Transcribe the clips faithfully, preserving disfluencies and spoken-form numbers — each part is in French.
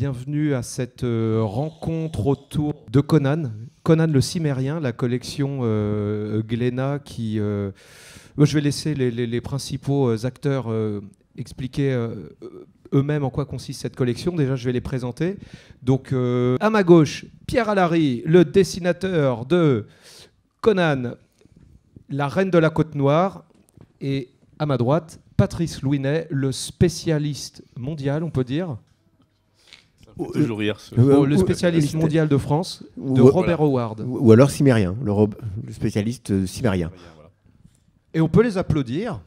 bienvenue à cette euh, rencontre autour de Conan. Conan le Cimérien, la collection euh, Glénat qui... Euh, je vais laisser les, les, les principaux acteurs euh, expliquer euh, eux-mêmes en quoi consiste cette collection. Déjà, je vais les présenter. Donc, euh, à ma gauche, Pierre Allary, le dessinateur de Conan, la Reine de la Côte Noire. Et à ma droite, Patrice Louinet, le spécialiste mondial, on peut dire. Ça fait toujours rire. Ce... Oh, le spécialiste mondial de France, de Robert voilà. Howard. Ou alors Cimérien, le, le spécialiste cimérien. Et on peut les applaudir.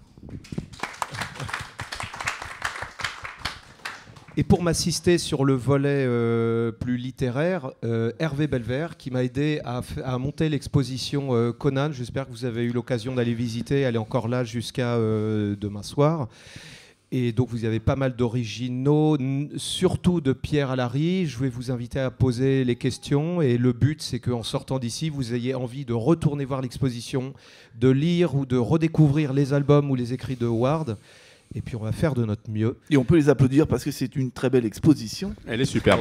Et pour m'assister sur le volet euh, plus littéraire, euh, Hervé Belvert, qui m'a aidé à, à monter l'exposition euh, Conan. J'espère que vous avez eu l'occasion d'aller visiter. Elle est encore là jusqu'à euh, demain soir. Et donc vous avez pas mal d'originaux, surtout de Pierre Allary. Je vais vous inviter à poser les questions. Et le but, c'est qu'en sortant d'ici, vous ayez envie de retourner voir l'exposition, de lire ou de redécouvrir les albums ou les écrits de Howard. Et puis on va faire de notre mieux. Et on peut les applaudir parce que c'est une très belle exposition. Elle est superbe.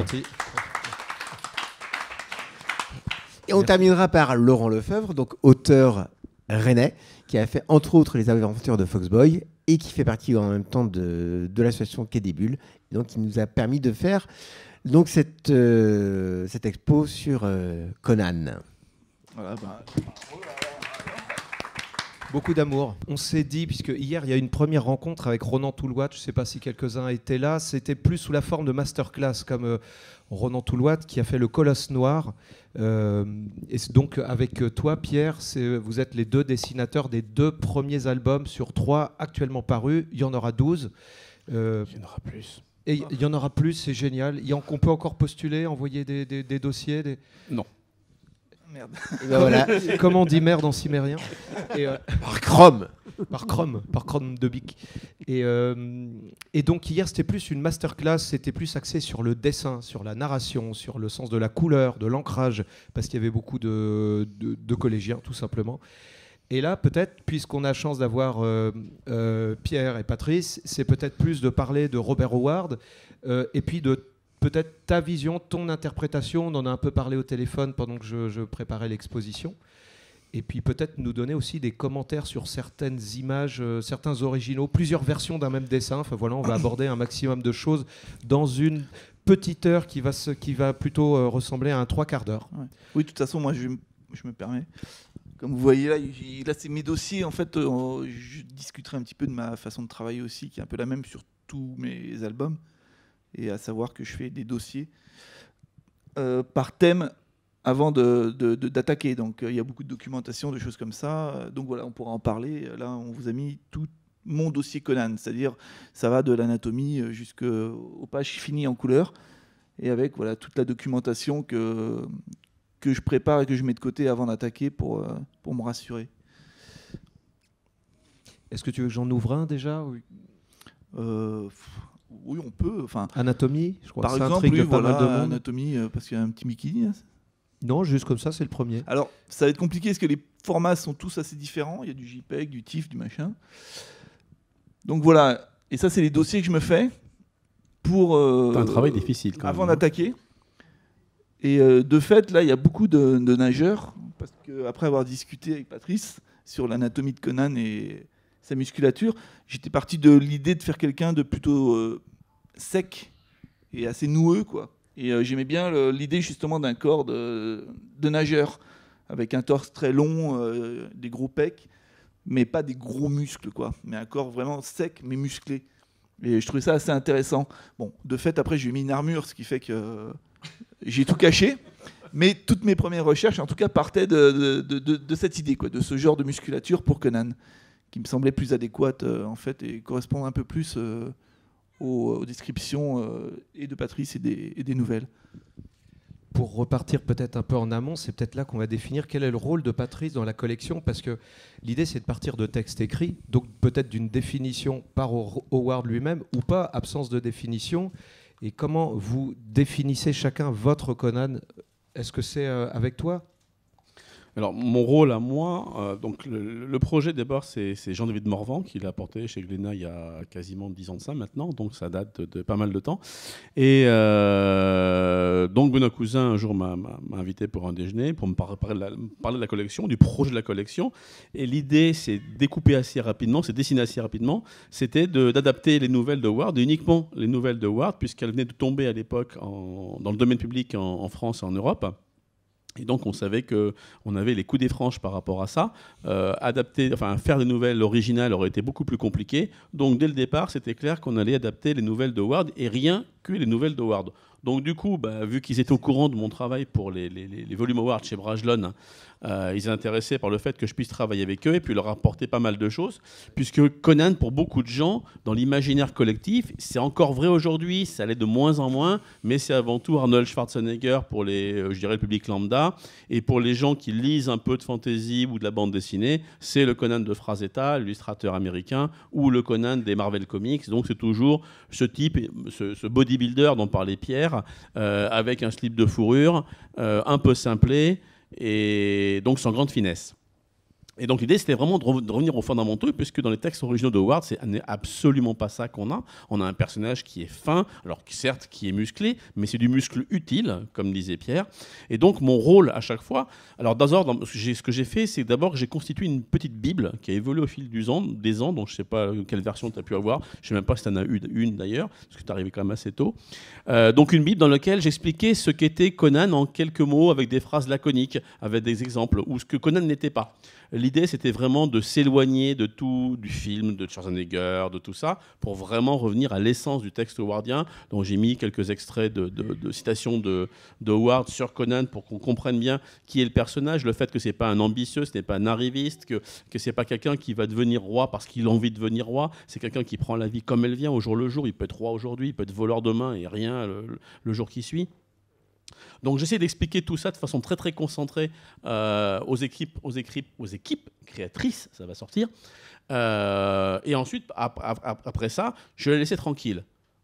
Et on terminera par Laurent Lefebvre, donc auteur rennais, qui a fait entre autres les aventures de Foxboy et qui fait partie en même temps de, de l'association Quai des Bulles. Et donc il nous a permis de faire donc, cette, euh, cette expo sur euh, Conan. Voilà, bah... Beaucoup d'amour. On s'est dit, puisque hier, il y a eu une première rencontre avec Ronan Toulouat, je ne sais pas si quelques-uns étaient là, c'était plus sous la forme de masterclass, comme euh, Ronan Toulouat qui a fait le Colosse Noir. Euh, et donc, avec toi, Pierre, vous êtes les deux dessinateurs des deux premiers albums sur trois actuellement parus. Il y en aura douze. Euh, il y en aura plus. Et il y en aura plus, c'est génial. Il y en, on peut encore postuler, envoyer des, des, des dossiers des... Non. Merde. Ben voilà. Comment on dit merde en cimérien et euh, Par Chrome. Par Chrome, par Chrome de Bic. Et, euh, et donc hier, c'était plus une masterclass, c'était plus axé sur le dessin, sur la narration, sur le sens de la couleur, de l'ancrage, parce qu'il y avait beaucoup de, de, de collégiens, tout simplement. Et là, peut-être, puisqu'on a la chance d'avoir euh, euh, Pierre et Patrice, c'est peut-être plus de parler de Robert Howard euh, et puis de peut-être ta vision, ton interprétation. On en a un peu parlé au téléphone pendant que je, je préparais l'exposition. Et puis peut-être nous donner aussi des commentaires sur certaines images, euh, certains originaux, plusieurs versions d'un même dessin. Enfin voilà, on va aborder un maximum de choses dans une petite heure qui va, se, qui va plutôt euh, ressembler à un trois quarts d'heure. Ouais. Oui, de toute façon, moi je, je me permets. Comme vous voyez là, là c'est mes dossiers. En fait, euh, je discuterai un petit peu de ma façon de travailler aussi, qui est un peu la même sur tous mes albums. Et à savoir que je fais des dossiers euh, par thème avant de, de, de, d'attaquer. Donc il euh, y a beaucoup de documentation, de choses comme ça. Donc voilà, on pourra en parler. Là, on vous a mis tout mon dossier Conan, c'est-à-dire ça va de l'anatomie jusqu'aux pages finies en couleur, et avec voilà, toute la documentation que, que je prépare et que je mets de côté avant d'attaquer pour, euh, pour me rassurer. Est-ce que tu veux que j'en ouvre un déjà ou... euh, Oui, on peut. Enfin, Anatomie, je crois. Par que ça exemple, intrigue oui, pas voilà, mal de monde. Anatomie, euh, parce qu'il y a un petit Mickey. Hein. Non, juste comme ça, c'est le premier. Alors, ça va être compliqué parce que les formats sont tous assez différents. Il y a du JPEG, du TIFF, du machin. Donc voilà. Et ça, c'est les dossiers que je me fais pour. Euh, c'est un travail difficile quand avant même. Avant d'attaquer. Et euh, de fait, là, il y a beaucoup de, de nageurs. Parce qu'après avoir discuté avec Patrice sur l'anatomie de Conan et sa musculature, j'étais parti de l'idée de faire quelqu'un de plutôt euh, sec et assez noueux, quoi. Et euh, j'aimais bien le, l'idée justement d'un corps de, de nageur, avec un torse très long, euh, des gros pecs, mais pas des gros muscles, quoi. Mais un corps vraiment sec, mais musclé. Et je trouvais ça assez intéressant. Bon, de fait, après, j'ai mis une armure, ce qui fait que euh, j'ai tout caché. Mais toutes mes premières recherches, en tout cas, partaient de, de, de, de cette idée, quoi, de ce genre de musculature pour Conan, qui me semblait plus adéquate, euh, en fait, et correspond un peu plus euh, aux, aux descriptions euh, et de Patrice et des, et des nouvelles. Pour repartir peut-être un peu en amont, c'est peut-être là qu'on va définir quel est le rôle de Patrice dans la collection, parce que l'idée, c'est de partir de textes écrits, donc peut-être d'une définition par Howard lui-même, ou pas, absence de définition. Et comment vous définissez chacun votre Conan ? Est-ce que c'est euh, avec toi ? Alors, mon rôle à moi, euh, donc le, le projet d'abord, c'est, c'est Jean-David Morvan qui l'a apporté chez Glénat il y a quasiment dix ans de ça maintenant, donc ça date de, de pas mal de temps. Et, euh, Euh, donc Benoît Cousin, un jour, m'a, m'a, m'a invité pour un déjeuner, pour me par- parler, de la, parler de la collection, du projet de la collection. Et l'idée, c'est découper assez rapidement, c'est dessiner assez rapidement, c'était de, d'adapter les nouvelles de Ward, uniquement les nouvelles de Ward, puisqu'elles venaient de tomber à l'époque en, dans le domaine public en, en France et en Europe. Et donc, on savait qu'on avait les coups des franches par rapport à ça. Euh, adapter, enfin, faire des nouvelles originales aurait été beaucoup plus compliqué. Donc, dès le départ, c'était clair qu'on allait adapter les nouvelles de Ward et rien que les nouvelles de Ward. Donc, du coup, bah, vu qu'ils étaient au courant de mon travail pour les, les, les volumes Howard chez Brajlon, euh, ils étaient intéressés par le fait que je puisse travailler avec eux et puis leur apporter pas mal de choses. Puisque Conan, pour beaucoup de gens, dans l'imaginaire collectif, c'est encore vrai aujourd'hui, ça l'est de moins en moins, mais c'est avant tout Arnold Schwarzenegger pour les, euh, je dirais, le public lambda. Et pour les gens qui lisent un peu de fantasy ou de la bande dessinée, c'est le Conan de Frazetta, l'illustrateur américain, ou le Conan des Marvel Comics. Donc, c'est toujours ce type, ce, ce bodybuilder dont parlait Pierre, Euh, avec un slip de fourrure, euh, un peu simplé, et donc sans grande finesse. Et donc l'idée, c'était vraiment de, re- de revenir aux fondamentaux, puisque dans les textes originaux de Howard, c'est n'est absolument pas ça qu'on a. On a un personnage qui est fin, alors certes qui est musclé, mais c'est du muscle utile, comme disait Pierre. Et donc mon rôle à chaque fois, alors d'abord, dans- ce que j'ai fait, c'est d'abord que j'ai constitué une petite bible qui a évolué au fil du ans, des ans, donc je ne sais pas quelle version tu as pu avoir, je ne sais même pas si tu en as eu une d'ailleurs, parce que tu es arrivé quand même assez tôt. Euh, donc une bible dans laquelle j'expliquais ce qu'était Conan en quelques mots, avec des phrases laconiques, avec des exemples, ou ce que Conan n'était pas. L'idée, c'était vraiment de s'éloigner de tout, du film, de Schwarzenegger, de tout ça, pour vraiment revenir à l'essence du texte howardien. Donc j'ai mis quelques extraits de, de, de citations de, de Howard sur Conan pour qu'on comprenne bien qui est le personnage, le fait que ce n'est pas un ambitieux, ce n'est pas un arriviste, que, que ce n'est pas quelqu'un qui va devenir roi parce qu'il a envie de devenir roi, c'est quelqu'un qui prend la vie comme elle vient, au jour le jour. Il peut être roi aujourd'hui, il peut être voleur demain et rien le, le jour qui suit. Donc j'essaie d'expliquer tout ça de façon très très concentrée euh, aux, équipes, aux, équipes, aux équipes créatrices, ça va sortir. Euh, et ensuite, ap- ap- après ça, je les laissais tranquilles.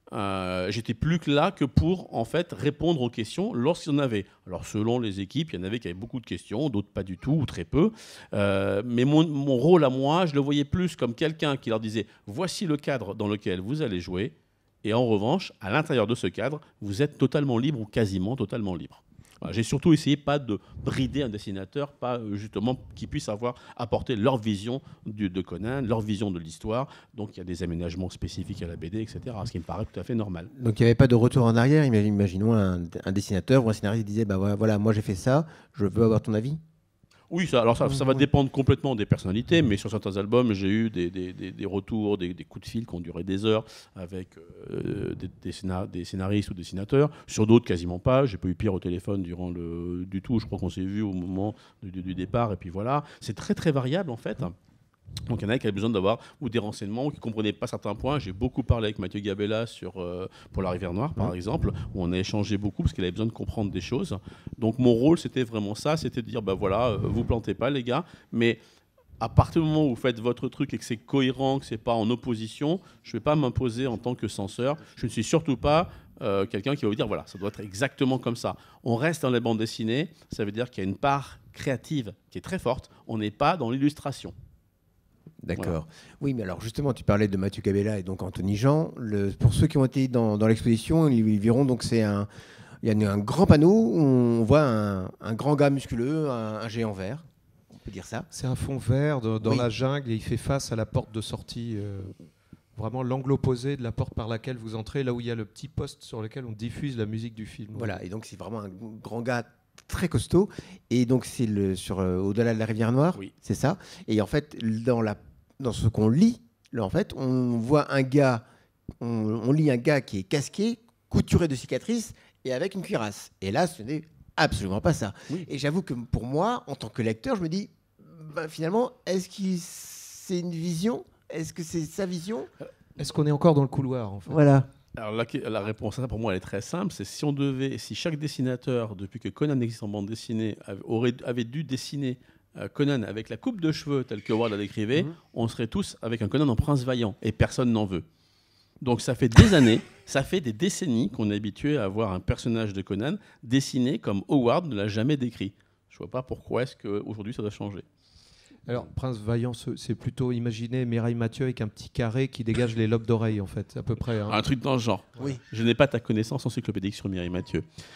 Euh, j'étais plus que là que pour en fait répondre aux questions lorsqu'il y en avait. Alors selon les équipes, il y en avait qui avaient beaucoup de questions, d'autres pas du tout ou très peu. Euh, mais mon, mon rôle à moi, je le voyais plus comme quelqu'un qui leur disait voici le cadre dans lequel vous allez jouer. Et en revanche, à l'intérieur de ce cadre, vous êtes totalement libre ou quasiment totalement libre. Voilà, j'ai surtout essayé pas de brider un dessinateur, pas euh, justement qu'ils puissent avoir apporté leur vision du, de Conan, leur vision de l'histoire. Donc il y a des aménagements spécifiques à la B D, et cetera. Ce qui me paraît tout à fait normal. Donc il n'y avait pas de retour en arrière. Imagine- Imaginons un, un dessinateur ou un scénariste qui disait bah voilà, voilà, moi j'ai fait ça, je veux avoir ton avis. Oui, ça, alors ça, ça va dépendre complètement des personnalités, mais sur certains albums, j'ai eu des, des, des, des retours, des, des coups de fil qui ont duré des heures avec euh, des, des, scénar- des scénaristes ou dessinateurs. Sur d'autres, quasiment pas. J'ai pas eu Pierre au téléphone durant le du tout. Je crois qu'on s'est vu au moment du, du- du départ, et puis voilà. C'est très très variable en fait. Donc il y en a qui avaient besoin d'avoir ou des renseignements ou qui ne comprenaient pas certains points. J'ai beaucoup parlé avec Mathieu Gabella sur, euh, pour La Rivière Noire, par exemple, où on a échangé beaucoup parce qu'il avait besoin de comprendre des choses. Donc mon rôle, c'était vraiment ça, c'était de dire, bah voilà, euh, vous plantez pas les gars, mais à partir du moment où vous faites votre truc et que c'est cohérent, que c'est pas en opposition, je ne vais pas m'imposer en tant que censeur. Je ne suis surtout pas euh, quelqu'un qui va vous dire, voilà, ça doit être exactement comme ça. On reste dans les bandes dessinées, ça veut dire qu'il y a une part créative qui est très forte. On n'est pas dans l'illustration. D'accord. Voilà. Oui, mais alors justement, tu parlais de Mathieu Cabella et donc Anthony Jean. Le, pour ceux qui ont été dans, dans l'exposition, ils, ils verront donc c'est un, il y a un grand panneau où on voit un, un grand gars musculeux, un, un géant vert. On peut dire ça. C'est un fond vert de- dans Oui. la jungle et il fait face à la porte de sortie, euh, vraiment l'angle opposé de la porte par laquelle vous entrez, là où il y a le petit poste sur lequel on diffuse la musique du film. Voilà, et donc c'est vraiment un grand gars très costaud. Et donc c'est le, sur, euh, au-delà de la rivière Noire, Oui. c'est ça. Et en fait, dans, la, dans ce qu'on lit, là, en fait, on voit un gars, on, on lit un gars qui est casqué, couturé de cicatrices et avec une cuirasse. Et là, ce n'est absolument pas ça. Oui. Et j'avoue que pour moi, en tant que lecteur, je me dis, ben, finalement, est-ce que c'est une vision? Est-ce que c'est sa vision? Est-ce qu'on est encore dans le couloir en fait? Voilà. Alors la, la réponse à ça, pour moi, elle est très simple. C'est si on devait, si chaque dessinateur, depuis que Conan existe en bande dessinée, avait, aurait, avait dû dessiner euh, Conan avec la coupe de cheveux telle que Howard la décrivait, Mhm. on serait tous avec un Conan en prince vaillant et personne n'en veut. Donc ça fait des années, ça fait des décennies qu'on est habitué à avoir un personnage de Conan dessiné comme Howard ne l'a jamais décrit. Je vois pas pourquoi est-ce qu'aujourd'hui ça doit changer. Alors, Prince Vaillant, ce- c'est plutôt imaginer Mireille Mathieu avec un petit carré qui dégage les lobes d'oreille, en fait, à peu près. hein. Un truc dans le genre. Oui. Je n'ai pas ta connaissance encyclopédique sur Mireille Mathieu.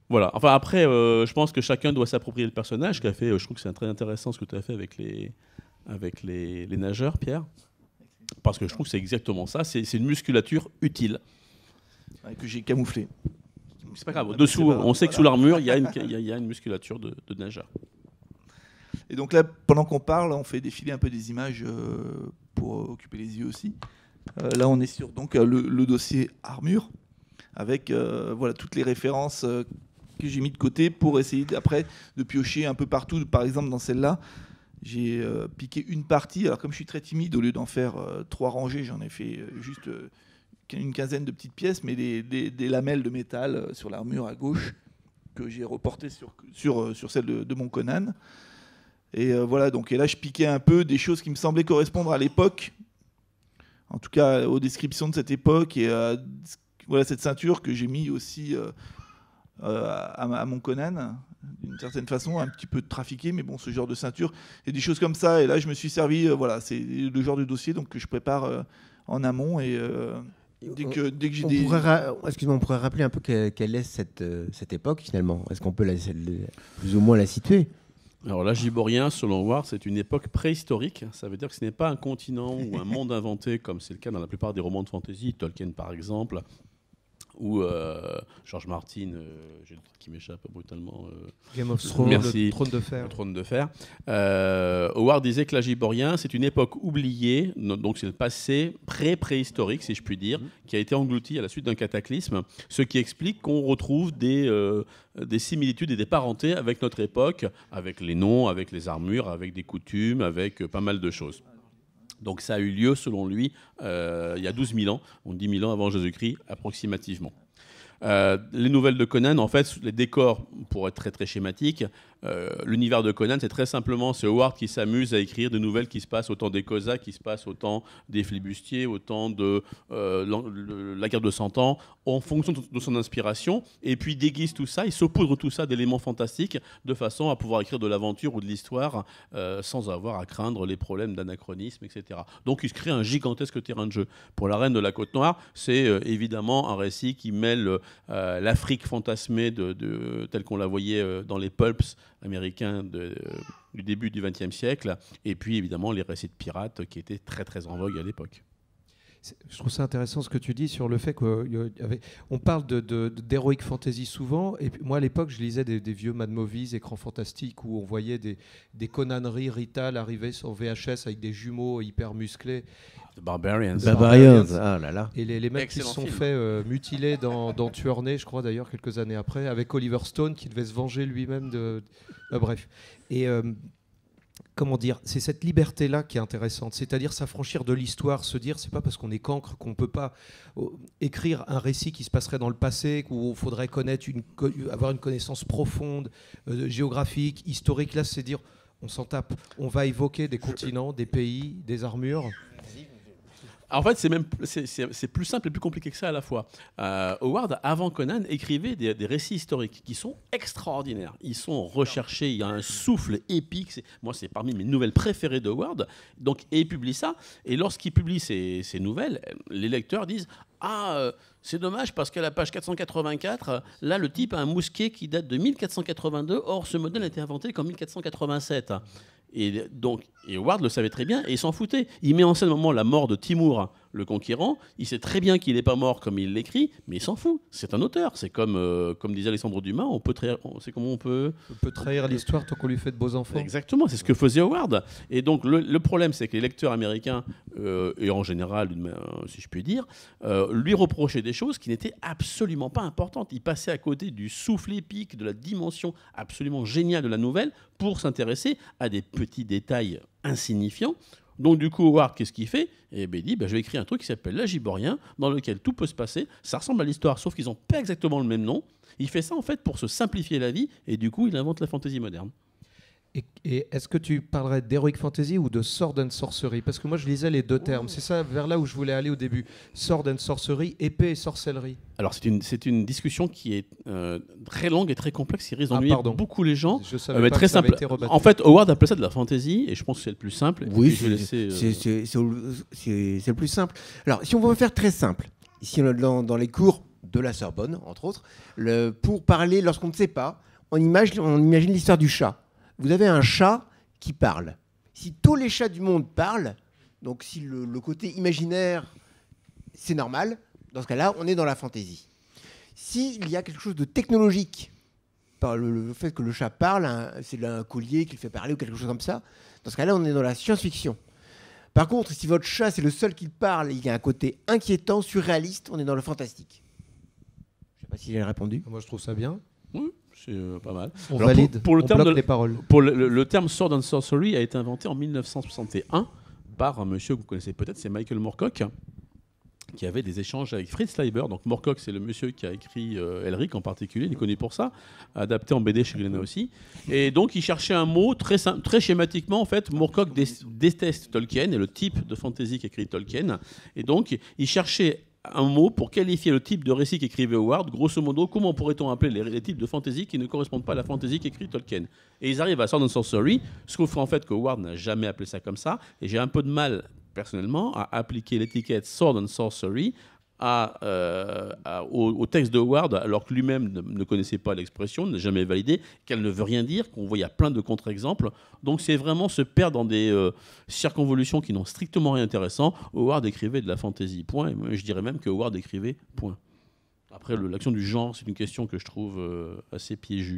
Voilà. Enfin, après, euh, je pense que chacun doit s'approprier le personnage. Qu'a fait, euh, je trouve que c'est très intéressant ce que tu as fait avec les, avec les, les nageurs, Pierre. Parce que je trouve que c'est exactement ça. C'est, c'est une musculature utile. Ouais, que j'ai camouflé. C'est pas grave. Dessous, on voilà. sait que sous l'armure, il y, y, y a une musculature de, de nageur. Et donc là, pendant qu'on parle, on fait défiler un peu des images euh, pour occuper les yeux aussi. Euh, là, on est sur donc, le, le dossier armure, avec euh, voilà, toutes les références euh, que j'ai mis de côté pour essayer après de piocher un peu partout. Par exemple, dans celle-là, j'ai euh, piqué une partie. Alors comme je suis très timide, au lieu d'en faire euh, trois rangées, j'en ai fait euh, juste euh, une quinzaine de petites pièces, mais des, des, des lamelles de métal euh, sur l'armure à gauche que j'ai reportées sur, sur, euh, sur celle de, de mon Conan. Et euh, voilà, donc et là je piquais un peu des choses qui me semblaient correspondre à l'époque, en tout cas aux descriptions de cette époque, et euh, voilà cette ceinture que j'ai mis aussi euh, euh, à, à mon Conan, d'une certaine façon, un petit peu trafiqué, mais bon, ce genre de ceinture, et des choses comme ça. Et là, je me suis servi, euh, voilà, c'est le genre de dossier donc, que je prépare euh, en amont. Et euh, dès que, dès que j'ai on des... pourrait ra- Excuse-moi, on pourrait rappeler un peu que, quelle est cette, euh, cette époque, finalement. Est-ce qu'on peut la, la, plus ou moins la situer ? Alors l'Agiborien, selon Ward, c'est une époque préhistorique. Ça veut dire que ce n'est pas un continent ou un monde inventé, comme c'est le cas dans la plupart des romans de fantasy, Tolkien par exemple, ou euh, George Martin, euh, j'ai le titre qui m'échappe brutalement. Euh, Game of Thrones, merci, le trône de fer. Le trône de fer. Euh, Howard disait que l'Agiborien, c'est une époque oubliée, donc c'est le passé pré-préhistorique, si je puis dire, qui a été englouti à la suite d'un cataclysme, ce qui explique qu'on retrouve des, euh, des similitudes et des parentés avec notre époque, avec les noms, avec les armures, avec des coutumes, avec euh, pas mal de choses. Donc ça a eu lieu, selon lui, euh, il y a douze mille ans, on dit mille ans avant Jésus-Christ, approximativement. Euh, les nouvelles de Conan, en fait, les décors, pour être très très schématique, euh, l'univers de Conan, c'est très simplement, c'est Howard qui s'amuse à écrire des nouvelles qui se passent au temps des Cosaques, qui se passent au temps des flibustiers, au temps de euh, la, la guerre de Cent Ans, en fonction de son inspiration, et puis déguise tout ça, il saupoudre tout ça d'éléments fantastiques, de façon à pouvoir écrire de l'aventure ou de l'histoire euh, sans avoir à craindre les problèmes d'anachronisme, et cetera. Donc il se crée un gigantesque terrain de jeu. Pour la Reine de la Côte Noire, c'est euh, évidemment un récit qui mêle euh, l'Afrique fantasmée de, de, telle qu'on la voyait euh, dans les pulps américains de, euh, du début du vingtième siècle, et puis évidemment les récits de pirates qui étaient très très en vogue à l'époque. Je trouve ça intéressant ce que tu dis sur le fait qu'on parle de, de, d'heroic fantasy souvent, et puis moi à l'époque je lisais des, des vieux Mad Movies, écrans fantastiques, où on voyait des, des Conaneries Rital arriver sur V H S avec des jumeaux hyper musclés. The Barbarians. The Barbarians, ah là là. Et les, les mecs Excellent qui se sont film. fait euh, mutiler dans, dans Tueur Né, je crois d'ailleurs, quelques années après, avec Oliver Stone qui devait se venger lui-même de... Euh, bref. Et... Euh, Comment dire, c'est cette liberté-là qui est intéressante, c'est-à-dire s'affranchir de l'histoire, se dire c'est pas parce qu'on est cancre qu'on peut pas euh, écrire un récit qui se passerait dans le passé, où il faudrait connaître une, avoir une connaissance profonde, euh, géographique, historique. Là, c'est dire on s'en tape, on va évoquer des continents, des pays, des armures. En fait, c'est, même, c'est, c'est, c'est plus simple et plus compliqué que ça à la fois. Euh, Howard, avant Conan, écrivait des, des récits historiques qui sont extraordinaires. Ils sont recherchés, il y a un souffle épique. C'est, moi, c'est parmi mes nouvelles préférées de Howard. Donc, et il publie ça. Et lorsqu'il publie ces, ces nouvelles, les lecteurs disent « Ah, euh, c'est dommage parce qu'à la page quatre cent quatre-vingt-quatre, là, le type a un mousquet qui date de mille quatre cent quatre-vingt-deux. Or, ce modèle a été inventé qu'en mille quatre cent quatre-vingt-sept. » Et donc, et Howard le savait très bien et il s'en foutait. Il met en scène au moment la mort de Timur, le conquérant. Il sait très bien qu'il n'est pas mort comme il l'écrit, mais il s'en fout. C'est un auteur. C'est comme, euh, comme disait Alexandre Dumas, on peut trahir, on, c'est comment on peut... On peut trahir l'histoire tant qu'on lui fait de beaux enfants. Exactement, c'est ce que faisait Howard. Et donc, le, le problème, c'est que les lecteurs américains, euh, et en général, si je puis dire, euh, lui reprochaient des choses qui n'étaient absolument pas importantes. Il passait à côté du souffle épique, de la dimension absolument géniale de la nouvelle pour s'intéresser à des petits détails insignifiants. Donc du coup, Howard, qu'est-ce qu'il fait ? Eh bien, il dit, ben, je vais écrire un truc qui s'appelle l'Agiborien, dans lequel tout peut se passer. Ça ressemble à l'histoire, sauf qu'ils n'ont pas exactement le même nom. Il fait ça, en fait, pour se simplifier la vie, et du coup, il invente la fantaisie moderne. Et, et est-ce que tu parlerais d'Heroic Fantasy ou de Sword and Sorcery ? Parce que moi, je lisais les deux termes. C'est ça, vers là où je voulais aller au début. Sword and Sorcery, épée et sorcellerie. Alors, c'est une, c'est une discussion qui est euh, très longue et très complexe, qui risque d'ennuyer ah, beaucoup les gens. Je savais euh, pas très que ça simple. avait été rebattu. En fait, Howard appelait ça de la fantaisie, et je pense que c'est le plus simple. Oui, c'est, laisser, c'est, euh... c'est, c'est, c'est, c'est le plus simple. Alors, si on veut faire très simple, ici dans, dans les cours, de la Sorbonne, entre autres, le, pour parler, lorsqu'on ne sait pas, on imagine, on imagine l'histoire du chat. Vous avez un chat qui parle. Si tous les chats du monde parlent, donc si le, le côté imaginaire, c'est normal, dans ce cas-là, on est dans la fantaisie. S'il y a quelque chose de technologique, par le, le fait que le chat parle, hein, c'est un collier qui le fait parler ou quelque chose comme ça, dans ce cas-là, on est dans la science-fiction. Par contre, si votre chat, c'est le seul qui parle, il y a un côté inquiétant, surréaliste, on est dans le fantastique. Je ne sais pas si j'ai répondu. Moi, je trouve ça bien. Oui, c'est euh, pas mal. On Alors, valide, pour, pour le on terme bloque de- les paroles. Pour le, le- le terme Sword and Sorcery a été inventé en mille neuf cent soixante et un par un monsieur que vous connaissez peut-être, c'est Michael Moorcock, qui avait des échanges avec Fritz Leiber. Donc Moorcock, c'est le monsieur qui a écrit euh, Elric en particulier, il est connu pour ça, adapté en B D chez Glénat aussi. Et donc il cherchait un mot très, sim- très schématiquement. En fait, Moorcock dé- déteste Tolkien et le type de fantasy qu'écrit Tolkien. Et donc il cherchait un mot pour qualifier le type de récit qu'écrivait Howard. Grosso modo, comment pourrait-on appeler les, les types de fantasy qui ne correspondent pas à la fantasy qu'écrit Tolkien? Et ils arrivent à Sword and Sorcery, ce qu'on fait en fait que Howard n'a jamais appelé ça comme ça. Et j'ai un peu de mal, personnellement, à appliquer l'étiquette Sword and Sorcery à, euh, à- au, au texte de Howard, alors que lui-même ne, ne connaissait pas l'expression, n'a jamais validé, qu'elle ne veut rien dire, qu'on voit il y a plein de contre-exemples. Donc c'est vraiment se perdre dans des euh, circonvolutions qui n'ont strictement rien d'intéressant. Howard écrivait de la fantaisie, point. Et moi, je dirais même que Howard écrivait, point. Après, le- l'action du genre, c'est une question que je trouve euh, assez piégue.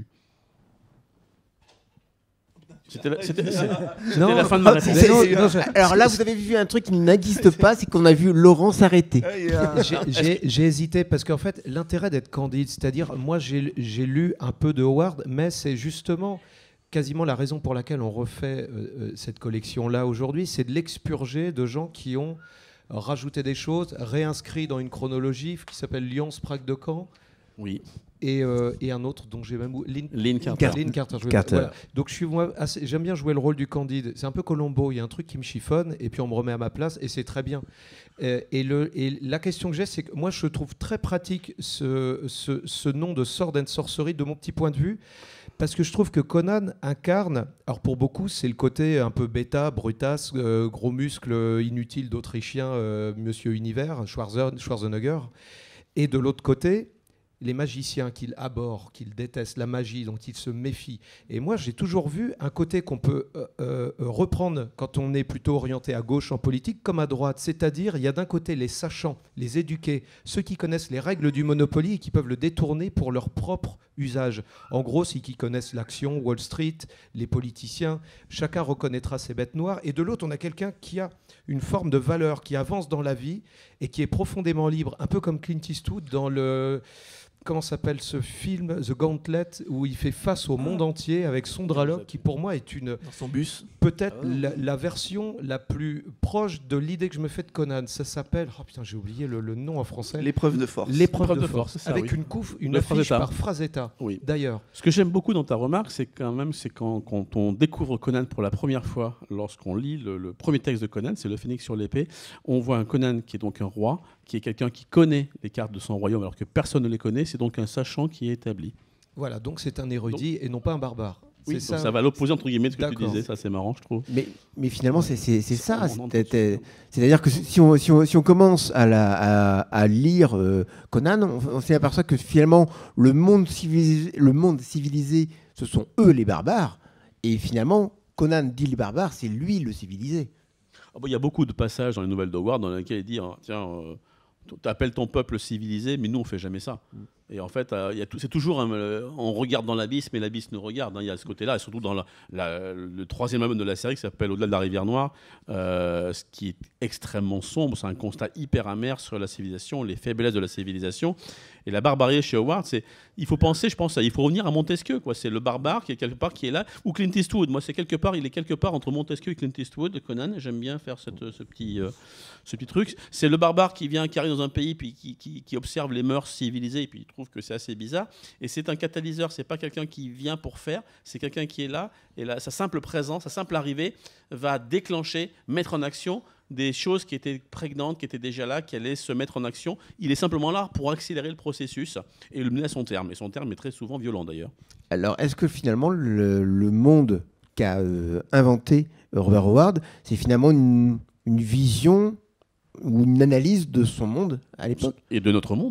C'était la, c'était- c'est- c'était Non, la fin de ma mais réponse. non, non, je- Alors là, vous avez vu un truc qui n'existe pas, c'est qu'on a vu Laurent s'arrêter. J'ai- J'ai j'ai hésité parce qu'en fait, l'intérêt d'être candide, c'est-à-dire, moi j'ai j'ai lu un peu de Howard, mais c'est justement quasiment la raison pour laquelle on refait euh, euh, cette collection-là aujourd'hui, c'est de l'expurger de gens qui ont rajouté des choses, réinscrit dans une chronologie qui s'appelle Lyon, Sprague de Caen. Oui, Et, euh, et un autre dont j'ai même ou- Lynn, Lynn Carter. Lynn Carter. je- Carter. voilà. Donc je suis moi assez- j'aime bien jouer le rôle du candide. C'est un peu Colombo. Il y a un truc qui me chiffonne et puis on me remet à ma place et c'est très bien. Euh, et, le, et la question que j'ai, c'est que moi je trouve très pratique ce, ce, ce nom de Sword and Sorcery de mon petit point de vue. Parce que je trouve que Conan incarne, alors pour beaucoup c'est le côté un peu bêta, brutasse, euh, gros muscles inutiles d'Autrichien, euh, Monsieur Univers, Schwarzen- Schwarzenegger. Et de l'autre côté, les magiciens qu'il abhorre, qu'il déteste, la magie dont il se méfie. Et moi, j'ai toujours vu un côté qu'on peut euh, euh, reprendre quand on est plutôt orienté à gauche en politique comme à droite. C'est-à-dire, il y a d'un côté les sachants, les éduqués, ceux qui connaissent les règles du Monopoly et qui peuvent le détourner pour leur propre usage. En gros, ceux qui connaissent l'action, Wall Street, les politiciens, chacun reconnaîtra ses bêtes noires. Et de l'autre, on a quelqu'un qui a une forme de valeur, qui avance dans la vie et qui est profondément libre, un peu comme Clint Eastwood dans le... Comment s'appelle ce film, The Gauntlet, où il fait face au monde entier avec son Draloc, qui pour moi est une Dans son bus. peut-être la, la version la plus proche de l'idée que je me fais de Conan. Ça s'appelle, oh putain, j'ai oublié le, le nom en français. L'épreuve de force. L'épreuve de, L'épreuve de force, force, c'est ça, avec oui. une couve, une De affiche Frazetta. par Frazetta. Oui. D'ailleurs, Ce que j'aime beaucoup dans ta remarque, c'est quand même, c'est quand, quand on découvre Conan pour la première fois, lorsqu'on lit le, le premier texte de Conan, c'est le Phénix sur l'épée, on voit un Conan qui est donc un roi, qui est quelqu'un qui connaît les cartes de son royaume alors que personne ne les connaît, c'est donc un sachant qui est établi. voilà, donc c'est un érudit et non pas un barbare. Oui, C'est donc ça va à l'opposé entre guillemets de ce que tu D'accord. disais, ça c'est marrant je trouve. Mais, mais finalement, c'est c'est- c'est ça. On c'est- entend c'est- ça. C'est-à-dire que si on, si on, si on commence à, la- à, à lire euh, Conan, on, on s'y aperçoit que finalement, le monde, civilisé, le monde civilisé, ce sont eux les barbares. Et finalement, Conan dit les barbares, c'est lui le civilisé. Ah bon, il y a beaucoup de passages dans les nouvelles de Howard dans lesquels il dit hein, tiens, euh, tu appelles ton peuple civilisé, mais nous on fait jamais ça. Et en fait, euh, il y a tout- c'est toujours un, euh, on regarde dans l'abysse, mais l'abysse nous regarde. hein. Il y a ce côté-là, et surtout dans la- la- le troisième album de la série qui s'appelle Au-delà de la rivière noire, euh, ce qui est extrêmement sombre. C'est un constat hyper amer sur la civilisation, les faiblesses de la civilisation. Et la barbarie chez Howard, c'est, il faut penser, je pense, à- il faut revenir à Montesquieu, quoi. C'est le barbare qui est quelque part qui est là, ou Clint Eastwood. Moi, c'est quelque part, il est quelque part entre Montesquieu et Clint Eastwood. Conan, j'aime bien faire cette, ce petit, euh, ce petit truc. C'est le barbare qui vient, qui arrive dans un pays, puis qui, qui, qui observe les mœurs civilisées, et puis il trouve que c'est assez bizarre. Et c'est un catalyseur. C'est pas quelqu'un qui vient pour faire, c'est quelqu'un qui est là. Et là, sa simple présence, sa simple arrivée, va déclencher, mettre en action des choses qui étaient prégnantes, qui étaient déjà là, qui allaient se mettre en action. Il est simplement là pour accélérer le processus et le mener à son terme. Et son terme est très souvent violent d'ailleurs. Alors, est-ce que finalement, le, le monde qu'a euh, inventé Robert Howard, c'est finalement une, une vision ou une analyse de son monde à l'époque? Et de notre monde. Oui.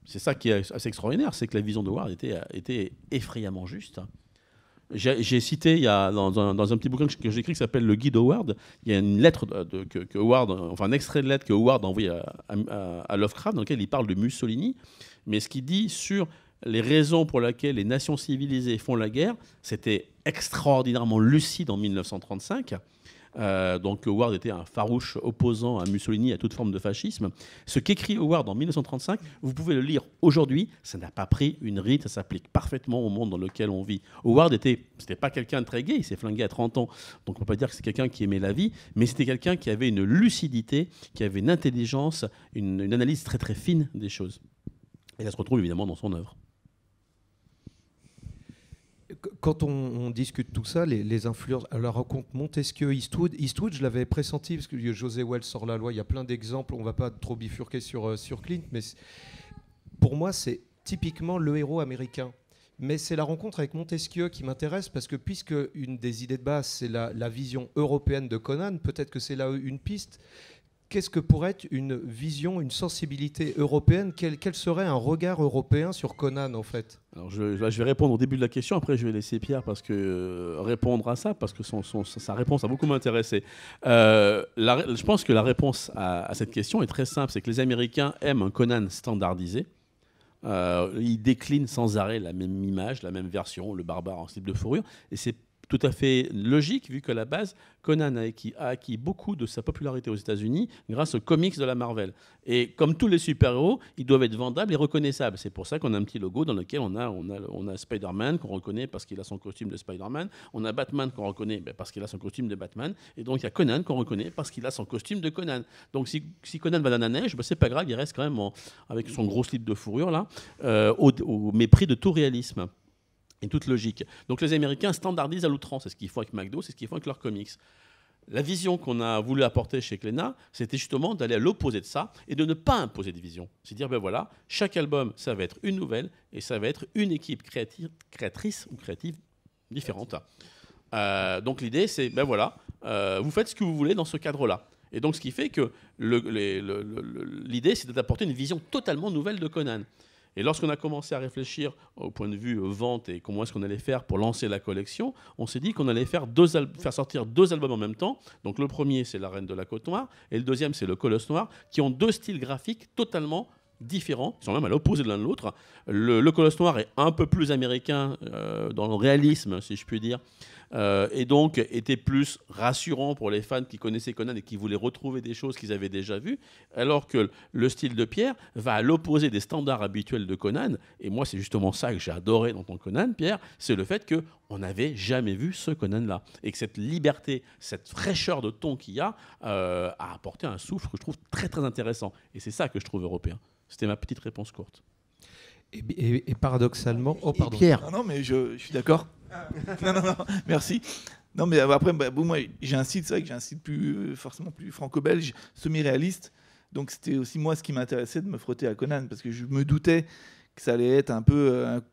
C'est ça qui est assez extraordinaire, c'est que la vision de Howard était, était effrayamment juste. J'ai, j'ai cité, il y a, dans, un, dans un petit bouquin que j'ai écrit qui s'appelle Le Guide Howard, il y a une lettre de, de, que, que Howard, enfin un extrait de lettre que Howard a envoyé à, à, à Lovecraft, dans lequel il parle de Mussolini, mais ce qu'il dit sur les raisons pour lesquelles les nations civilisées font la guerre, c'était extraordinairement lucide en mille neuf cent trente-cinq. Euh, donc Howard était un farouche opposant à Mussolini, à toute forme de fascisme. Ce qu'écrit Howard en mille neuf cent trente-cinq, vous pouvez le lire aujourd'hui, ça n'a pas pris une ride, ça s'applique parfaitement au monde dans lequel on vit. Howard était, c'était pas quelqu'un de très gai, il s'est flingué à trente ans, donc on peut pas dire que c'est quelqu'un qui aimait la vie, mais c'était quelqu'un qui avait une lucidité, qui avait une intelligence, une, une analyse très très fine des choses. Et ça se retrouve évidemment dans son œuvre. Quand on, on discute tout ça, les, les influences, à la rencontre Montesquieu, Eastwood, Eastwood, je l'avais pressenti, parce que José Wells sort la loi, il y a plein d'exemples, on ne va pas trop bifurquer sur, sur Clint, mais pour moi, c'est typiquement le héros américain. Mais c'est la rencontre avec Montesquieu qui m'intéresse, parce que puisque une des idées de base, c'est la, la vision européenne de Conan, peut-être que c'est là une piste. Qu'est-ce que pourrait être une vision, une sensibilité européenne ? Quel, quel serait un regard européen sur Conan, en fait ? Alors je, je vais répondre au début de la question, après je vais laisser Pierre parce que, euh, répondre à ça, parce que son, son, sa réponse a beaucoup m'intéressé. Euh, la, je pense que la réponse à, à cette question est très simple, c'est que les Américains aiment un Conan standardisé. Euh, ils déclinent sans arrêt la même image, la même version, le barbare en slip de fourrure, et c'est tout à fait logique, vu qu'à la base, Conan a acquis, a acquis beaucoup de sa popularité aux États-Unis grâce aux comics de la Marvel. Et comme tous les super-héros, ils doivent être vendables et reconnaissables. C'est pour ça qu'on a un petit logo dans lequel on a, on a, on a Spider-Man qu'on reconnaît parce qu'il a son costume de Spider-Man. On a Batman qu'on reconnaît ben, parce qu'il a son costume de Batman. Et donc il y a Conan qu'on reconnaît parce qu'il a son costume de Conan. Donc si, si Conan va dans la neige, ben, c'est pas grave, il reste quand même en, avec son gros slip de fourrure là, euh, au, au mépris de tout réalisme. Et toute logique. Donc les Américains standardisent à l'outrance. C'est ce qu'ils font avec McDo, c'est ce qu'ils font avec leurs comics. La vision qu'on a voulu apporter chez Glénat, c'était justement d'aller à l'opposé de ça et de ne pas imposer de vision. C'est dire, ben voilà, chaque album, ça va être une nouvelle et ça va être une équipe créative, créatrice ou créative différente. Euh, donc l'idée, c'est, ben voilà, euh, vous faites ce que vous voulez dans ce cadre-là. Et donc ce qui fait que le, les, le, le, l'idée, c'est d'apporter une vision totalement nouvelle de Conan. Et lorsqu'on a commencé à réfléchir au point de vue vente et comment est-ce qu'on allait faire pour lancer la collection, on s'est dit qu'on allait faire, deux al- faire sortir deux albums en même temps. Donc le premier, c'est La Reine de la Côte Noire, et le deuxième, c'est Le Colosse Noir, qui ont deux styles graphiques totalement différents, ils sont même à l'opposé de l'un de l'autre. Le, le Colosse Noir est un peu plus américain euh, dans le réalisme, si je puis dire, euh, et donc était plus rassurant pour les fans qui connaissaient Conan et qui voulaient retrouver des choses qu'ils avaient déjà vues, alors que le style de Pierre va à l'opposé des standards habituels de Conan. Et moi, c'est justement ça que j'ai adoré dans ton Conan, Pierre, c'est le fait qu'on n'avait jamais vu ce Conan-là. Et que cette liberté, cette fraîcheur de ton qu'il y a, euh, a apporté un souffle que je trouve très très intéressant. Et c'est ça que je trouve européen. C'était ma petite réponse courte. Et, et, et paradoxalement... Oh, pardon. Et Pierre. Non, non, mais je, je suis d'accord. non, non, non, merci. Non, mais après, bah, bon, moi, j'ai un style, c'est vrai que j'ai un style plus, forcément plus franco-belge, semi-réaliste. Donc, c'était aussi moi ce qui m'intéressait de me frotter à Conan, parce que je me doutais que ça allait être un peu un,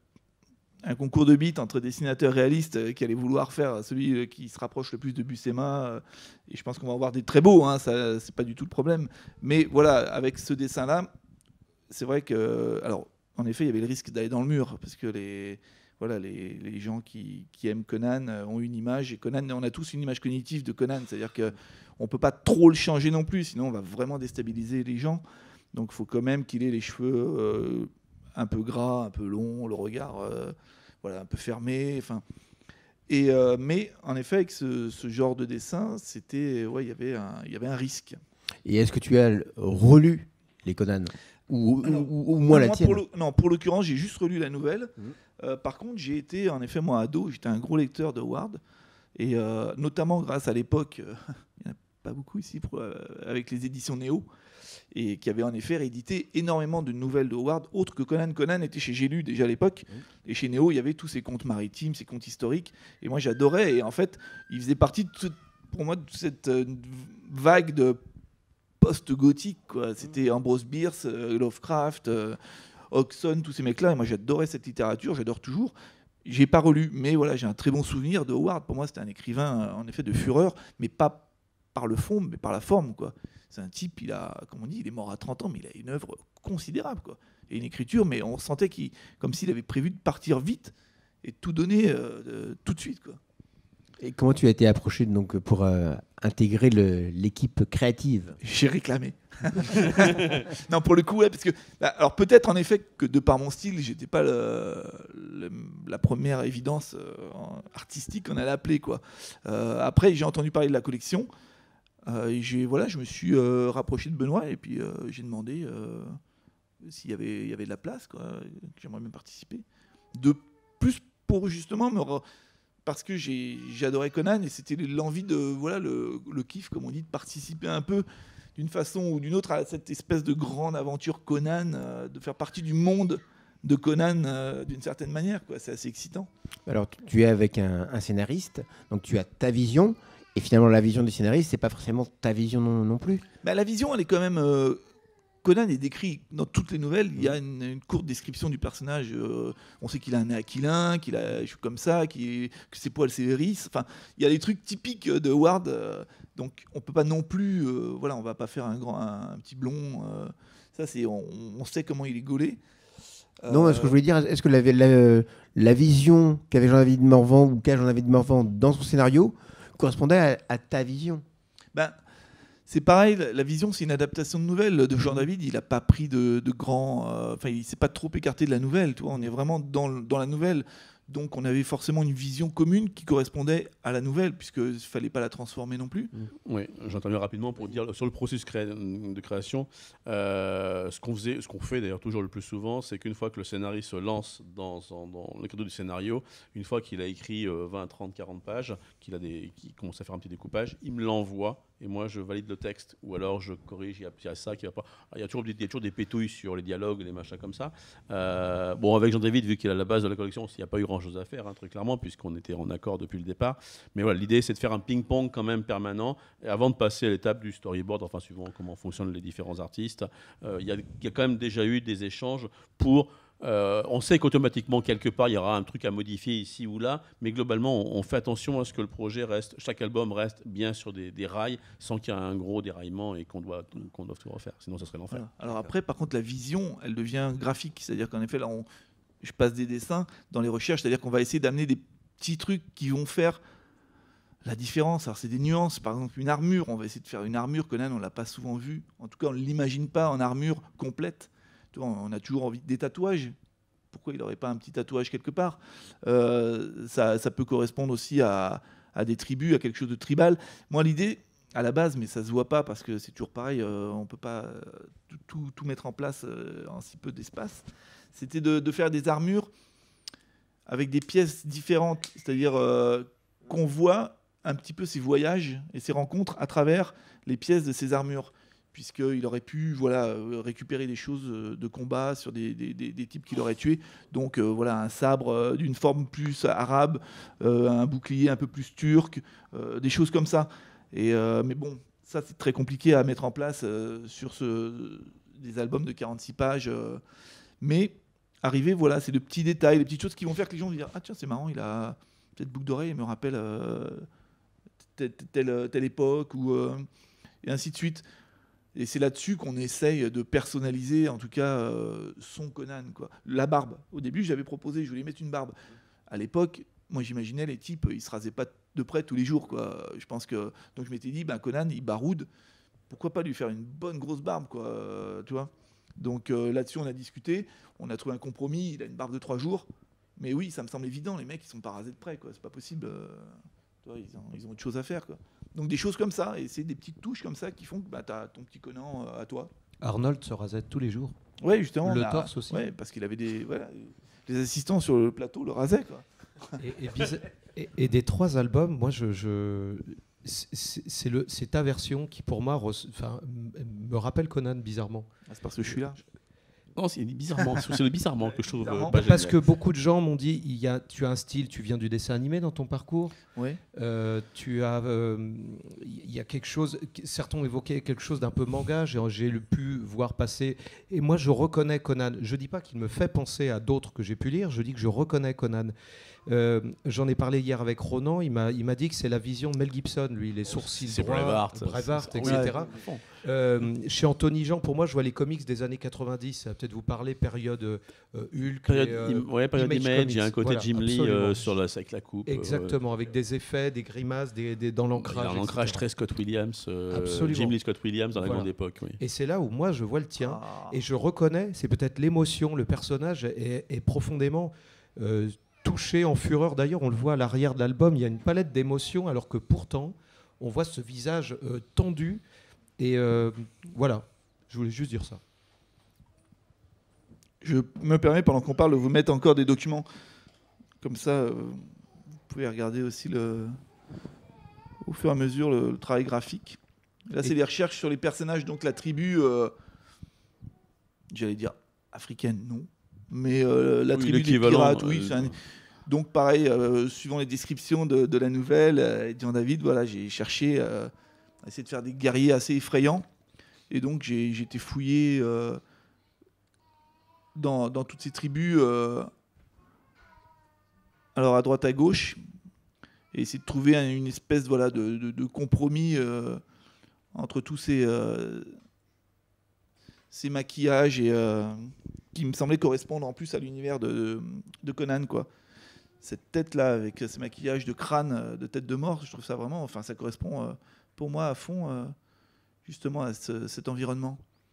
un concours de beats entre dessinateurs réalistes qui allaient vouloir faire celui qui se rapproche le plus de Buscema. Et je pense qu'on va avoir des très beaux, hein, ça, c'est pas du tout le problème. Mais voilà, avec ce dessin-là, c'est vrai que, alors, en effet, il y avait le risque d'aller dans le mur, parce que les, voilà, les, les gens qui, qui aiment Conan ont une image, et Conan, on a tous une image cognitive de Conan, c'est-à-dire qu'on ne peut pas trop le changer non plus, sinon on va vraiment déstabiliser les gens. Donc il faut quand même qu'il ait les cheveux euh, un peu gras, un peu longs, le regard euh, voilà, un peu fermé, enfin... Et euh, mais en effet, avec ce, ce genre de dessin, c'était, ouais, il y avait un, il y avait un risque. Et est-ce que tu as relu les Conan ou, Alors, ou, ou moins non, la moi, tienne pour le, Non, pour l'occurrence, j'ai juste relu la nouvelle. Mmh. Euh, par contre, j'ai été, en effet, moi, ado, j'étais un gros lecteur de Howard. Et euh, notamment grâce à l'époque, euh, il n'y en a pas beaucoup ici, pour, euh, avec les éditions Néo, et qui avait en effet réédité énormément de nouvelles de Howard, autres que Conan. Conan était chez J'ai lu déjà à l'époque, mmh. et chez Néo, il y avait tous ces contes maritimes, ces contes historiques. Et moi, j'adorais. Et en fait, il faisait partie, de tout, pour moi, de cette euh, vague de post-gothique, quoi. C'était Ambrose Bierce, euh, Lovecraft, euh, Hodgson, tous ces mecs-là. Et moi, j'adorais cette littérature, j'adore toujours. J'ai pas relu, mais voilà, j'ai un très bon souvenir de Howard. Pour moi, c'était un écrivain, en effet, de fureur, mais pas par le fond, mais par la forme, quoi. C'est un type, il a, comme on dit, il est mort à trente ans, mais il a une œuvre considérable, quoi. et une écriture, mais on sentait qu'il, comme s'il avait prévu de partir vite et de tout donner euh, de, tout de suite, quoi. Et comment tu as été approché donc, pour euh, intégrer le- l'équipe créative? J'ai réclamé. Non, pour le coup, ouais, parce que, bah, alors peut-être en effet que de par mon style, j'étais pas le- le- la première évidence euh, artistique, on allait appeler, quoi. Euh, après, j'ai entendu parler de la collection. Euh, et j'ai, voilà, je me suis euh, rapproché de Benoît et puis euh, j'ai demandé euh, s'il y avait, il y avait de la place, quoi, que j'aimerais même participer. De plus pour justement me re- parce que j'ai, j'adorais Conan et c'était l'envie de, voilà, le, le kiff, comme on dit, de participer un peu d'une façon ou d'une autre à cette espèce de grande aventure Conan, euh, de faire partie du monde de Conan euh, d'une certaine manière, quoi. C'est assez excitant. Alors, tu- tu es avec un, un scénariste, donc tu as ta vision, et finalement, la vision du scénariste, c'est pas forcément ta vision non, non plus. Bah, la vision, elle est quand même. euh, Conan est décrit dans toutes les nouvelles. Il y a une, une courte description du personnage. euh, on sait qu'il a un nez aquilin, qu'il a des cheveux comme ça, qu'il est- que ses poils c'est hérissent. Enfin, il y a des trucs typiques de Ward. euh, donc, on peut pas non plus. euh, voilà, on va pas faire un grand, un, un petit blond. euh, ça, c'est. On, on sait comment il est gaulé. Non, Euh, ce que je voulais dire, est-ce que la, la, la vision qu'avait Jean-David Morvan ou qu'a Jean-David Morvan dans son scénario correspondait à, à ta vision? Ben, c'est pareil, la la vision, c'est une adaptation de nouvelle. De Jean-David, il n'a pas pris de, de grands... euh, Enfin, il s'est pas trop écarté de la nouvelle. Tu vois, on est vraiment dans, le- dans la nouvelle. Donc, on avait forcément une vision commune qui correspondait à la nouvelle, puisqu'il ne fallait pas la transformer non plus. Oui, j'interviens rapidement pour dire sur le processus cré- de création. euh, ce qu'on faisait, ce qu'on fait d'ailleurs toujours le plus souvent, c'est qu'une fois que le scénariste se lance dans, dans, dans l'écriture du scénario, une fois qu'il a écrit euh, vingt, trente, quarante pages, qu'il a des, qu'il commence à faire un petit découpage, il me l'envoie et moi je valide le texte ou alors je corrige. Il y a, il y a ça qui va pas. Il y a toujours, des- il y a toujours des pétouilles sur les dialogues, les machins comme ça. Euh, bon, avec Jean-David, vu qu'il est à la base de la collection, il n'y a pas eu grand-chose à faire, hein, très clairement, puisqu'on était en accord depuis le départ. Mais voilà, l'idée, c'est de faire un ping-pong quand même permanent, et avant de passer à l'étape du storyboard, enfin, suivant comment fonctionnent les différents artistes. Euh, Il y, a- il y a quand même déjà eu des échanges pour... euh, on sait qu'automatiquement, quelque part, il y aura un truc à modifier ici ou là, mais globalement, on, on fait attention à ce que le projet reste, chaque album reste bien sur des, des rails, sans qu'il y ait un gros déraillement et qu'on doit, qu'on doit tout refaire. Sinon, ça serait l'enfer. Voilà. Alors après, par contre, la vision, elle devient graphique. C'est-à-dire qu'en effet, là, on- je passe des dessins dans les recherches. C'est-à-dire qu'on va essayer d'amener des petits trucs qui vont faire la différence. Alors, c'est des nuances. Par exemple, une armure. On va essayer de faire une armure. Conan, on ne l'a pas souvent vue. En tout cas, on ne l'imagine pas en armure complète. Tu vois, on a toujours envie des tatouages. Pourquoi il n'aurait pas un petit tatouage quelque part? Euh, ça, ça peut correspondre aussi à, à des tribus, à quelque chose de tribal. Moi, l'idée, à la base, mais ça se voit pas parce que c'est toujours pareil, euh, on peut pas euh, tout, tout- tout mettre en place euh, en si peu d'espace. C'était de, de faire des armures avec des pièces différentes, c'est-à-dire euh, qu'on voit un petit peu ses voyages et ses rencontres à travers les pièces de ces armures, puisqu'il aurait pu voilà, euh, récupérer des choses euh, de combat sur des, des- des- des types qu'il aurait tués. Donc euh, voilà, un sabre euh, d'une forme plus arabe, euh, un bouclier un peu plus turc, euh, des choses comme ça. Et, euh, mais bon, ça c'est très compliqué à mettre en place euh, sur ce, des albums de quarante-six pages. euh. mais arriver, voilà, c'est de petits détails, les petites choses qui vont faire que les gens vont dire ah tiens c'est marrant, il a cette boucle d'oreille, il me rappelle euh, telle, telle, telle époque ou euh, et ainsi de suite. Et c'est là-dessus qu'on essaye de personnaliser, en tout cas, euh, son Conan, quoi. La barbe. Au début, j'avais proposé, je voulais mettre une barbe. À l'époque, moi, j'imaginais les types, ils se rasaient pas de près tous les jours, quoi. Je pense que donc je m'étais dit, ben Conan, il baroude. Pourquoi pas lui faire une bonne grosse barbe, quoi. euh, tu vois. Donc euh, là-dessus, on a discuté, on a trouvé un compromis. Il a une barbe de trois jours, mais oui, ça me semble évident. Les mecs, ils sont pas rasés de près, quoi. C'est pas possible. euh, tu vois, ils, ont, ils ont autre chose à faire, quoi. Donc des choses comme ça, et c'est des petites touches comme ça qui font que bah, tu as ton petit Conan euh, à toi. Arnold se rasait tous les jours. Ouais, justement. Le bah, torse aussi. Ouais, parce qu'il avait des. Voilà, les assistants sur le plateau le rasaient, quoi. Et, et bizar- et- et des trois albums, moi, je, je- c'est c'est le- c'est ta version qui, pour moi, res- enfin, m- me rappelle Conan bizarrement. Ah, c'est parce que je suis là. Non, c'est bizarrement, c'est le bizarrement que je trouve Bizarrement. euh, pas Parce génial. que beaucoup de gens m'ont dit, il y a, tu as un style, tu viens du dessin animé dans ton parcours. Ouais. Euh, tu as, euh, il y a quelque chose. Certains ont évoqué quelque chose d'un peu manga. J'ai, j'ai pu voir passer. Et moi, je reconnais Conan. Je dis pas qu'il me fait penser à d'autres que j'ai pu lire. Je dis que je reconnais Conan. Euh, J'en ai parlé hier avec Ronan, il m'a il m'a dit que c'est la vision de Mel Gibson, lui, les sourcils C'est droits, Braveheart, Braveheart, c'est- et oui, cetera. à fond. Euh, chez Anthony Jean, pour moi, je vois les comics des années quatre-vingt-dix, ça va peut-être vous parler, période euh, Hulk, Période, et, euh, im- ouais, période Image Image, il y a un Comics. côté Voilà, Jim Lee absolument. euh, sur la, avec la coupe. euh, Exactement, avec des effets, des grimaces, des, des, dans Il y l'ancrage. a un ancrage et cetera. très Scott Williams, euh, Absolument. Jim Lee Scott Williams dans la Voilà. grande époque. Oui. Et c'est là où moi je vois le tien, Ah. et je reconnais, c'est peut-être l'émotion, le personnage est, est profondément euh, touché, en fureur. D'ailleurs, on le voit à l'arrière de l'album, il y a une palette d'émotions, alors que pourtant, on voit ce visage euh, tendu. Et euh, voilà, je voulais juste dire ça. Je me permets, pendant qu'on parle, de vous mettre encore des documents. Comme ça, euh, vous pouvez regarder aussi le, au fur et à mesure le, le travail graphique. Là, c'est Et- les recherches sur les personnages, donc la tribu, euh, j'allais dire africaine, non. Mais euh, la Oui, tribu des l'équivalent, pirates, oui. euh, c'est un- Donc pareil, euh, suivant les descriptions de, de la nouvelle, euh, Jean David, voilà, j'ai cherché euh, à essayer de faire des guerriers assez effrayants. Et donc j'ai j'ai été fouillé euh, dans, dans toutes ces tribus, euh, alors à droite à gauche, et essayer de trouver un- une espèce voilà, de, de- de compromis euh, entre tous ces, euh, ces maquillages et, euh, qui me semblaient correspondre en plus à l'univers de, de Conan, quoi. Cette tête-là, avec ces maquillages de crâne, euh, de tête de mort, je trouve ça vraiment, enfin, ça correspond euh, pour moi à fond, euh, justement, à ce- cet environnement.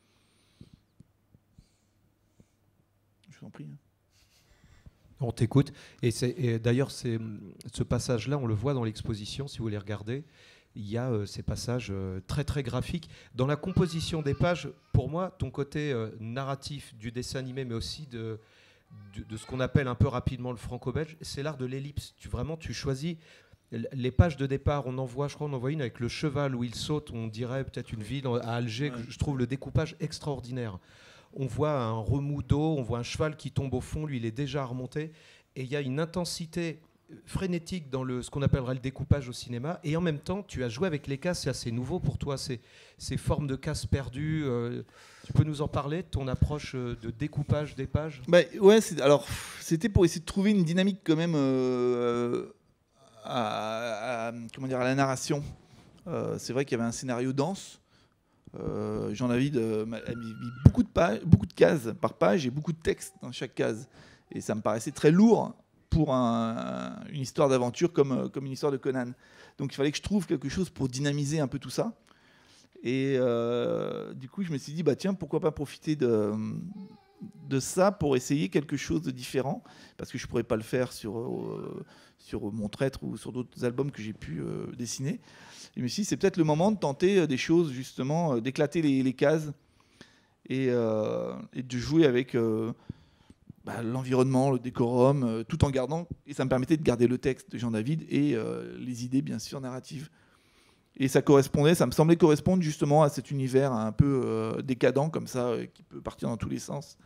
Je vous en prie. On t'écoute. Et, c'est- et d'ailleurs, c'est, ce passage-là, on le voit dans l'exposition, si vous les regardez. Il y a euh, ces passages euh, très très graphiques. Dans la composition des pages, pour moi, ton côté euh, narratif du dessin animé, mais aussi de, de, de ce qu'on appelle un peu rapidement le franco-belge, c'est l'art de l'ellipse. Tu, vraiment, tu choisis l- les pages de départ. On en voit, je crois, on en voit une avec le cheval où il saute. On dirait peut-être une ville à Alger. Ouais. Je trouve le découpage extraordinaire. On voit un remous d'eau, on voit un cheval qui tombe au fond, lui il est déjà remonté, et il y a une intensité frénétique dans le, ce qu'on appellerait le découpage au cinéma, et en même temps tu as joué avec les cases, c'est assez nouveau pour toi, ces, ces formes de cases perdues, euh, tu peux nous en parler, de ton approche euh, de découpage des pages? Bah, ouais, c'est- alors pff, c'était pour essayer de trouver une dynamique quand même euh, à, à- comment dire, à la narration. Euh, c'est vrai qu'il y avait un scénario dense. Euh, Jean David euh, m'a- a mis mis beaucoup de pages, beaucoup de cases par page et beaucoup de texte dans chaque case. Et ça me paraissait très lourd pour un- une histoire d'aventure comme, euh, comme une histoire de Conan. Donc il fallait que je trouve quelque chose pour dynamiser un peu tout ça. Et euh, du coup, je me suis dit, bah tiens, pourquoi pas profiter de, de ça pour essayer quelque chose de différent, parce que je pourrais pas le faire sur, euh, sur Mon Traître ou sur d'autres albums que j'ai pu euh, dessiner. Et je me suis dit, c'est peut-être le moment de tenter euh, des choses, justement, euh, d'éclater les, les cases et, euh, et de jouer avec euh, bah, l'environnement, le décorum, euh, tout en gardant, et ça me permettait de garder le texte de Jean David et euh, les idées, bien sûr, narratives. Et ça correspondait, ça me semblait correspondre justement à cet univers un peu euh, décadent comme ça, euh, qui peut partir dans tous les sens.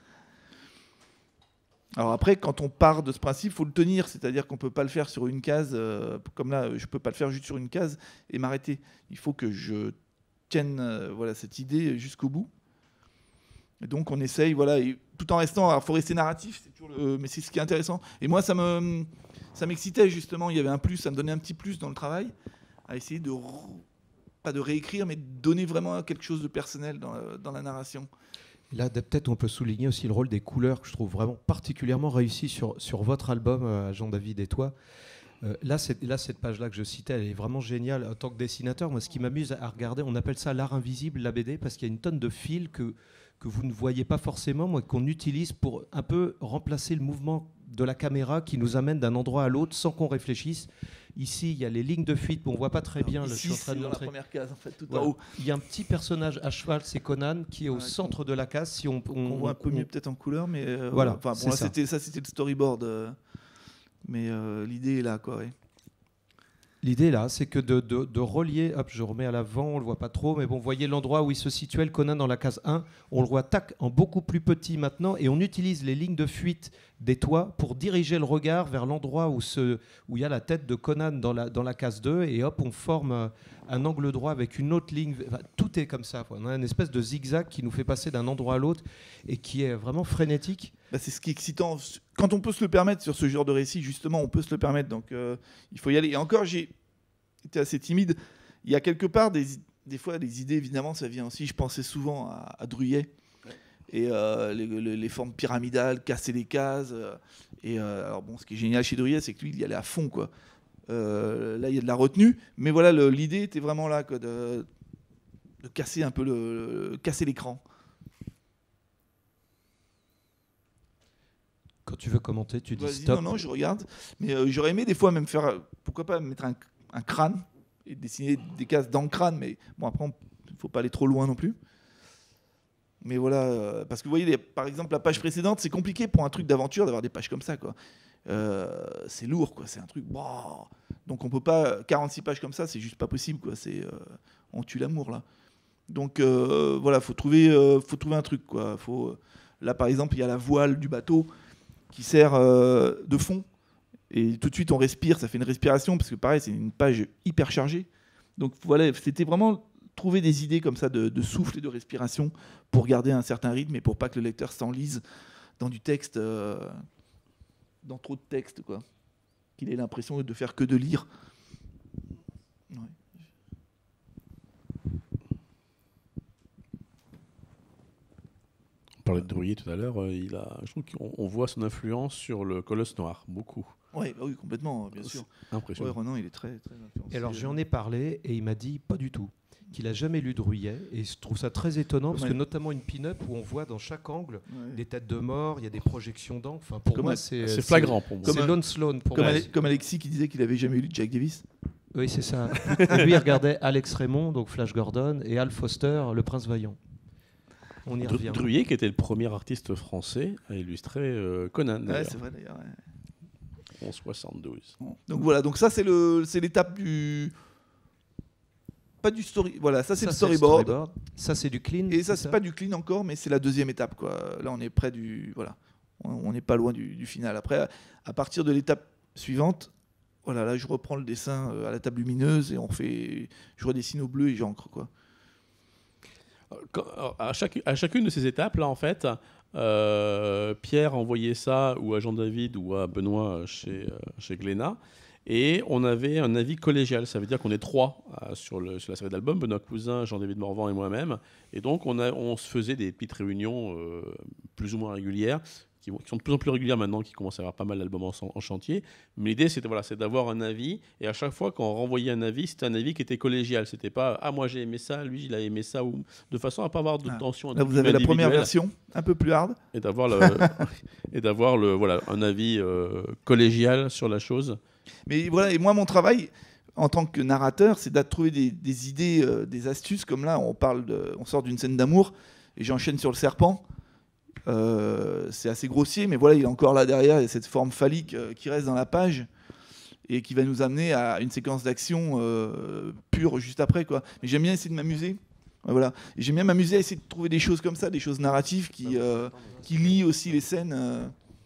Alors après, quand on part de ce principe, il faut le tenir, c'est-à-dire qu'on ne peut pas le faire sur une case, euh, comme là, je ne peux pas le faire juste sur une case et m'arrêter. Il faut que je tienne euh, voilà, cette idée jusqu'au bout. Et donc on essaye, voilà, et tout en restant, il faut rester narratif, c'est toujours le, mais c'est ce qui est intéressant. Et moi, ça me, ça m'excitait justement, il y avait un plus, ça me donnait un petit plus dans le travail, à essayer de, pas de réécrire, mais de donner vraiment quelque chose de personnel dans la, dans la narration. Là, peut-être on peut souligner aussi le rôle des couleurs que je trouve vraiment particulièrement réussi sur, sur votre album, euh, Jean-David et toi. Euh, là, c'est, là, cette page-là que je citais, elle est vraiment géniale. En tant que dessinateur, moi, ce qui m'amuse à regarder, on appelle ça l'art invisible, la B D, parce qu'il y a une tonne de fils que, que vous ne voyez pas forcément, moi, qu'on utilise pour un peu remplacer le mouvement de la caméra qui nous amène d'un endroit à l'autre sans qu'on réfléchisse. Ici, il y a les lignes de fuite, on ne voit pas très bien. Alors, Là, ici, je suis en train c'est de dans la montrer. première case, en fait, tout Voilà. en haut. Il y a un petit personnage à cheval, c'est Conan, qui est au Ouais, centre de la case. Si on, on, On voit un peu on- mieux peut-être en couleur, mais euh, Voilà, Enfin, bon, c'est là, ça. c'était ça, c'était le storyboard, euh, mais euh, l'idée est là, quoi. Ouais. L'idée là, c'est que de, de- de relier, hop, je remets à l'avant, on le voit pas trop, mais bon, vous voyez l'endroit où il se situait le Conan dans la case un, on le voit tac en beaucoup plus petit maintenant, et on utilise les lignes de fuite des toits pour diriger le regard vers l'endroit où se, où il y a la tête de Conan dans la, dans la case deux, et hop, on forme euh, un angle droit avec une autre ligne. Enfin, tout est comme ça, quoi. On a une espèce de zigzag qui nous fait passer d'un endroit à l'autre et qui est vraiment frénétique. Bah, c'est ce qui est excitant. Quand on peut se le permettre sur ce genre de récit, justement, on peut se le permettre. Donc, euh, il faut y aller. Et encore, j'ai été assez timide. Il y a quelque part des, des fois des idées, évidemment, ça vient aussi. Je pensais souvent à, à Druyet. Ouais. Et euh, les, les, les formes pyramidales, casser les cases. Euh, et euh, alors, bon, ce qui est génial chez Druyet, c'est que lui, il y allait à fond, quoi. Euh, là, il y a de la retenue. Mais voilà, le, l'idée était vraiment là, quoi, de, de casser un peu le, le casser l'écran. Quand tu veux commenter, tu dis Vas-y, stop. non, non, je regarde. Mais euh, j'aurais aimé des fois même faire, euh, pourquoi pas mettre un, un crâne et dessiner des cases dans le crâne. Mais bon, après, il ne faut pas aller trop loin non plus. Mais voilà, euh, parce que vous voyez, les, par exemple, la page précédente, c'est compliqué pour un truc d'aventure d'avoir des pages comme ça, quoi. Euh, c'est lourd, quoi. C'est un truc. Wow. Donc on peut pas quarante-six pages comme ça, c'est juste pas possible, quoi. C'est, euh, on tue l'amour là. Donc euh, voilà, faut trouver, euh, faut trouver un truc, quoi. Faut, euh, là, par exemple, il y a la voile du bateau qui sert euh, de fond, et tout de suite on respire, ça fait une respiration, parce que pareil, c'est une page hyper chargée. Donc voilà, c'était vraiment trouver des idées comme ça de, de souffle et de respiration pour garder un certain rythme et pour pas que le lecteur s'enlise dans du texte, euh, dans trop de texte, quoi. Qu'il ait l'impression de faire que de lire. Ouais. On parlait de Druyet tout à l'heure, euh, il a, je trouve qu'on on voit son influence sur le Colosse Noir, beaucoup. Ouais, bah oui, complètement, bien sûr. Impressionnant. Ouais, Renan, il est très, très influencé. Et alors, j'en ai parlé et il m'a dit pas du tout, qu'il a jamais lu Druyet, et je trouve ça très étonnant parce Ouais. que notamment une pin-up où on voit dans chaque angle Ouais. des têtes de mort, il y a des projections d'encre. Enfin, pour Comme moi, un- c'est C'est flagrant pour moi. C'est Comme un- Lone Sloan pour Comme, moi. Ale- comme Alexis qui disait qu'il avait jamais lu Jack Davis. Oui, c'est ça. Et lui, il regardait Alex Raymond, donc Flash Gordon, et Al Foster, Le Prince Vaillant. On y Dru- revient. Druyet, qui était le premier artiste français à illustrer euh, Conan, Ouais, d'ailleurs, c'est vrai d'ailleurs. Ouais. en soixante-douze. Donc voilà, donc ça c'est le, c'est l'étape du, pas du story. Voilà, ça c'est Ça, le storyboard. storyboard. Ça, c'est du clean. Et ça c'est c'est pas du clean encore, mais c'est la deuxième étape, quoi. Là on est près du, voilà, on on n'est pas loin du, du final. Après, à partir de l'étape suivante, voilà, là je reprends le dessin euh, à la table lumineuse et on fait, je redessine au bleu et j'encre, quoi. Quand- alors, à, chaque- à chacune de ces étapes, là, en fait, euh, Pierre envoyait ça ou à Jean-David ou à Benoît chez, euh, chez Glénat. Et on avait un avis collégial. Ça veut dire qu'on est trois euh, sur, le, sur la série d'albums, Benoît Cousin, Jean-David Morvan et moi-même. Et donc, on, a, on se faisait des petites réunions euh, plus ou moins régulières, qui, qui sont de plus en plus régulières maintenant, qui commencent à avoir pas mal d'albums en, en chantier. Mais l'idée, c'était voilà, c'est d'avoir un avis. Et à chaque fois qu'on renvoyait un avis, c'était un avis qui était collégial. C'était pas « Ah, moi j'ai aimé ça, lui il a aimé ça ». Ou, de façon à ne pas avoir de Ah. tension Là vous avez la première individuelle. version, un peu plus hard. Et d'avoir, le, et d'avoir le, voilà, un avis euh, collégial sur la chose. Mais voilà, et moi, mon travail en tant que narrateur, c'est de trouver des, des idées, euh, des astuces. Comme là, on parle, de, on sort d'une scène d'amour et j'enchaîne sur le serpent. Euh, c'est assez grossier, mais voilà, il est encore là derrière. Il y a cette forme phallique euh, qui reste dans la page et qui va nous amener à une séquence d'action euh, pure juste après, quoi. Mais j'aime bien essayer de m'amuser. Ouais, voilà. Et j'aime bien m'amuser à essayer de trouver des choses comme ça, des choses narratives qui, euh, qui lient aussi les scènes. Euh,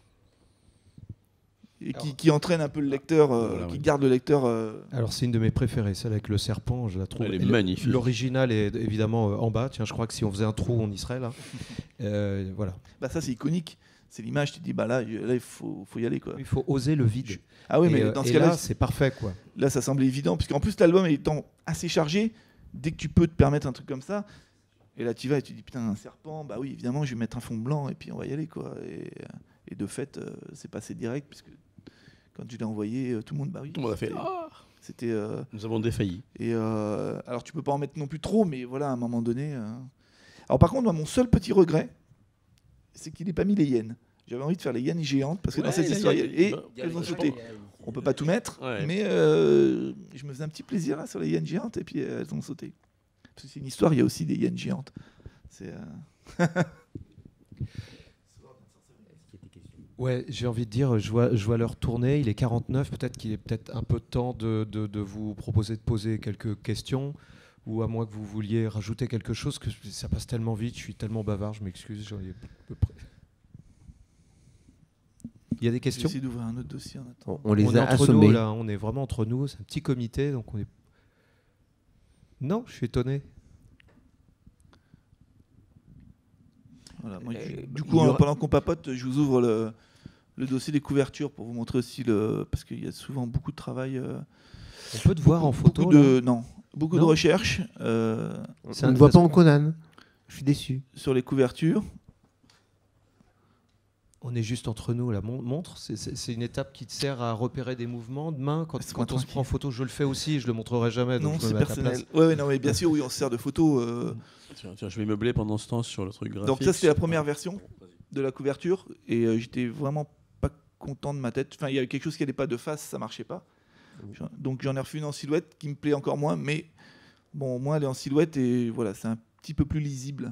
et qui, qui entraîne un peu le lecteur, euh, Voilà, qui oui. garde le lecteur. Euh... Alors, c'est une de mes préférées, celle avec le serpent, je la trouve. Elle est et le- magnifique. L'original est évidemment euh, en bas. Tiens, je crois que si on faisait un trou, on y serait là. Euh, voilà. Bah ça c'est iconique, c'est l'image. Tu te dis bah là, là il faut, faut y aller, quoi. Il faut oser le vide. Ah oui, Et, mais euh, dans ce et cas-là, là, c'est parfait, quoi. là ça semble évident, puisqu'en plus l'album étant assez chargé, dès que tu peux te permettre un truc comme ça, et là tu vas et tu dis putain un serpent, bah oui évidemment je vais mettre un fond blanc et puis on va y aller, quoi. Et, et de fait euh, c'est passé direct, puisque quand je l'ai envoyé, euh, tout le monde bah oui. Tout le monde a fait c'était- Ah, C'était euh, nous avons défailli. et euh, alors tu peux pas en mettre non plus trop, mais voilà à un moment donné. euh. Alors par contre moi, mon seul petit regret, c'est qu'il n'ait pas mis les hyènes. J'avais envie de faire les hyènes géantes parce que dans Ouais, cette il y a- histoire, il y a- et il y a- elles ont je sauté. pense- On peut pas tout mettre, Ouais. mais euh, je me faisais un petit plaisir là, sur les hyènes géantes et puis euh, elles ont sauté. Parce que c'est une histoire, il y a aussi des hyènes géantes. C'est euh, Ouais, j'ai envie de dire, je vois, je vois l'heure tourner, il est quarante-neuf, peut-être qu'il est peut-être un peu temps de, de, de vous proposer de poser quelques questions, ou à moins que vous vouliez rajouter quelque chose, que ça passe tellement vite, je suis tellement bavard, je m'excuse. j'en ai à peu près. Il y a des Je vais questions? essayer d'ouvrir un autre dossier en attendant. On, on les On est a entre assommés. nous, là, on est vraiment entre nous, c'est un petit comité, donc on est... Non, je suis étonné. Voilà, moi, Euh, je- du il coup, y hein, aura- pendant qu'on papote, je vous ouvre le, le dossier des couvertures pour vous montrer aussi le. Parce qu'il y a souvent beaucoup de travail. euh, On peut te voir en beaucoup photo, de, là Non, beaucoup Non. de recherches euh, On C'est ne un- voit pas parce en Conan. Je suis déçu. sur les couvertures. On est juste entre nous, la mon- montre. C'est- C'est c'est une étape qui te sert à repérer des mouvements de main. Quand, Laisse-moi quand on se tranquille. prend en photo, je le fais aussi, je le montrerai jamais. donc Non, je me c'est mets à ta personnel. place. Ouais, ouais, non, mais bien sûr, oui, on se sert de photos. euh, Tiens, tiens, je vais meubler pendant ce temps sur le truc graphique. Donc ça, c'était la première version de la couverture et euh, j'étais vraiment pas content de ma tête. Enfin, il y avait quelque chose qui n'allait pas de face, ça marchait pas. J'en- Donc j'en ai refait une en silhouette qui me plaît encore moins, mais bon, moi, elle est en silhouette et voilà, c'est un petit peu plus lisible.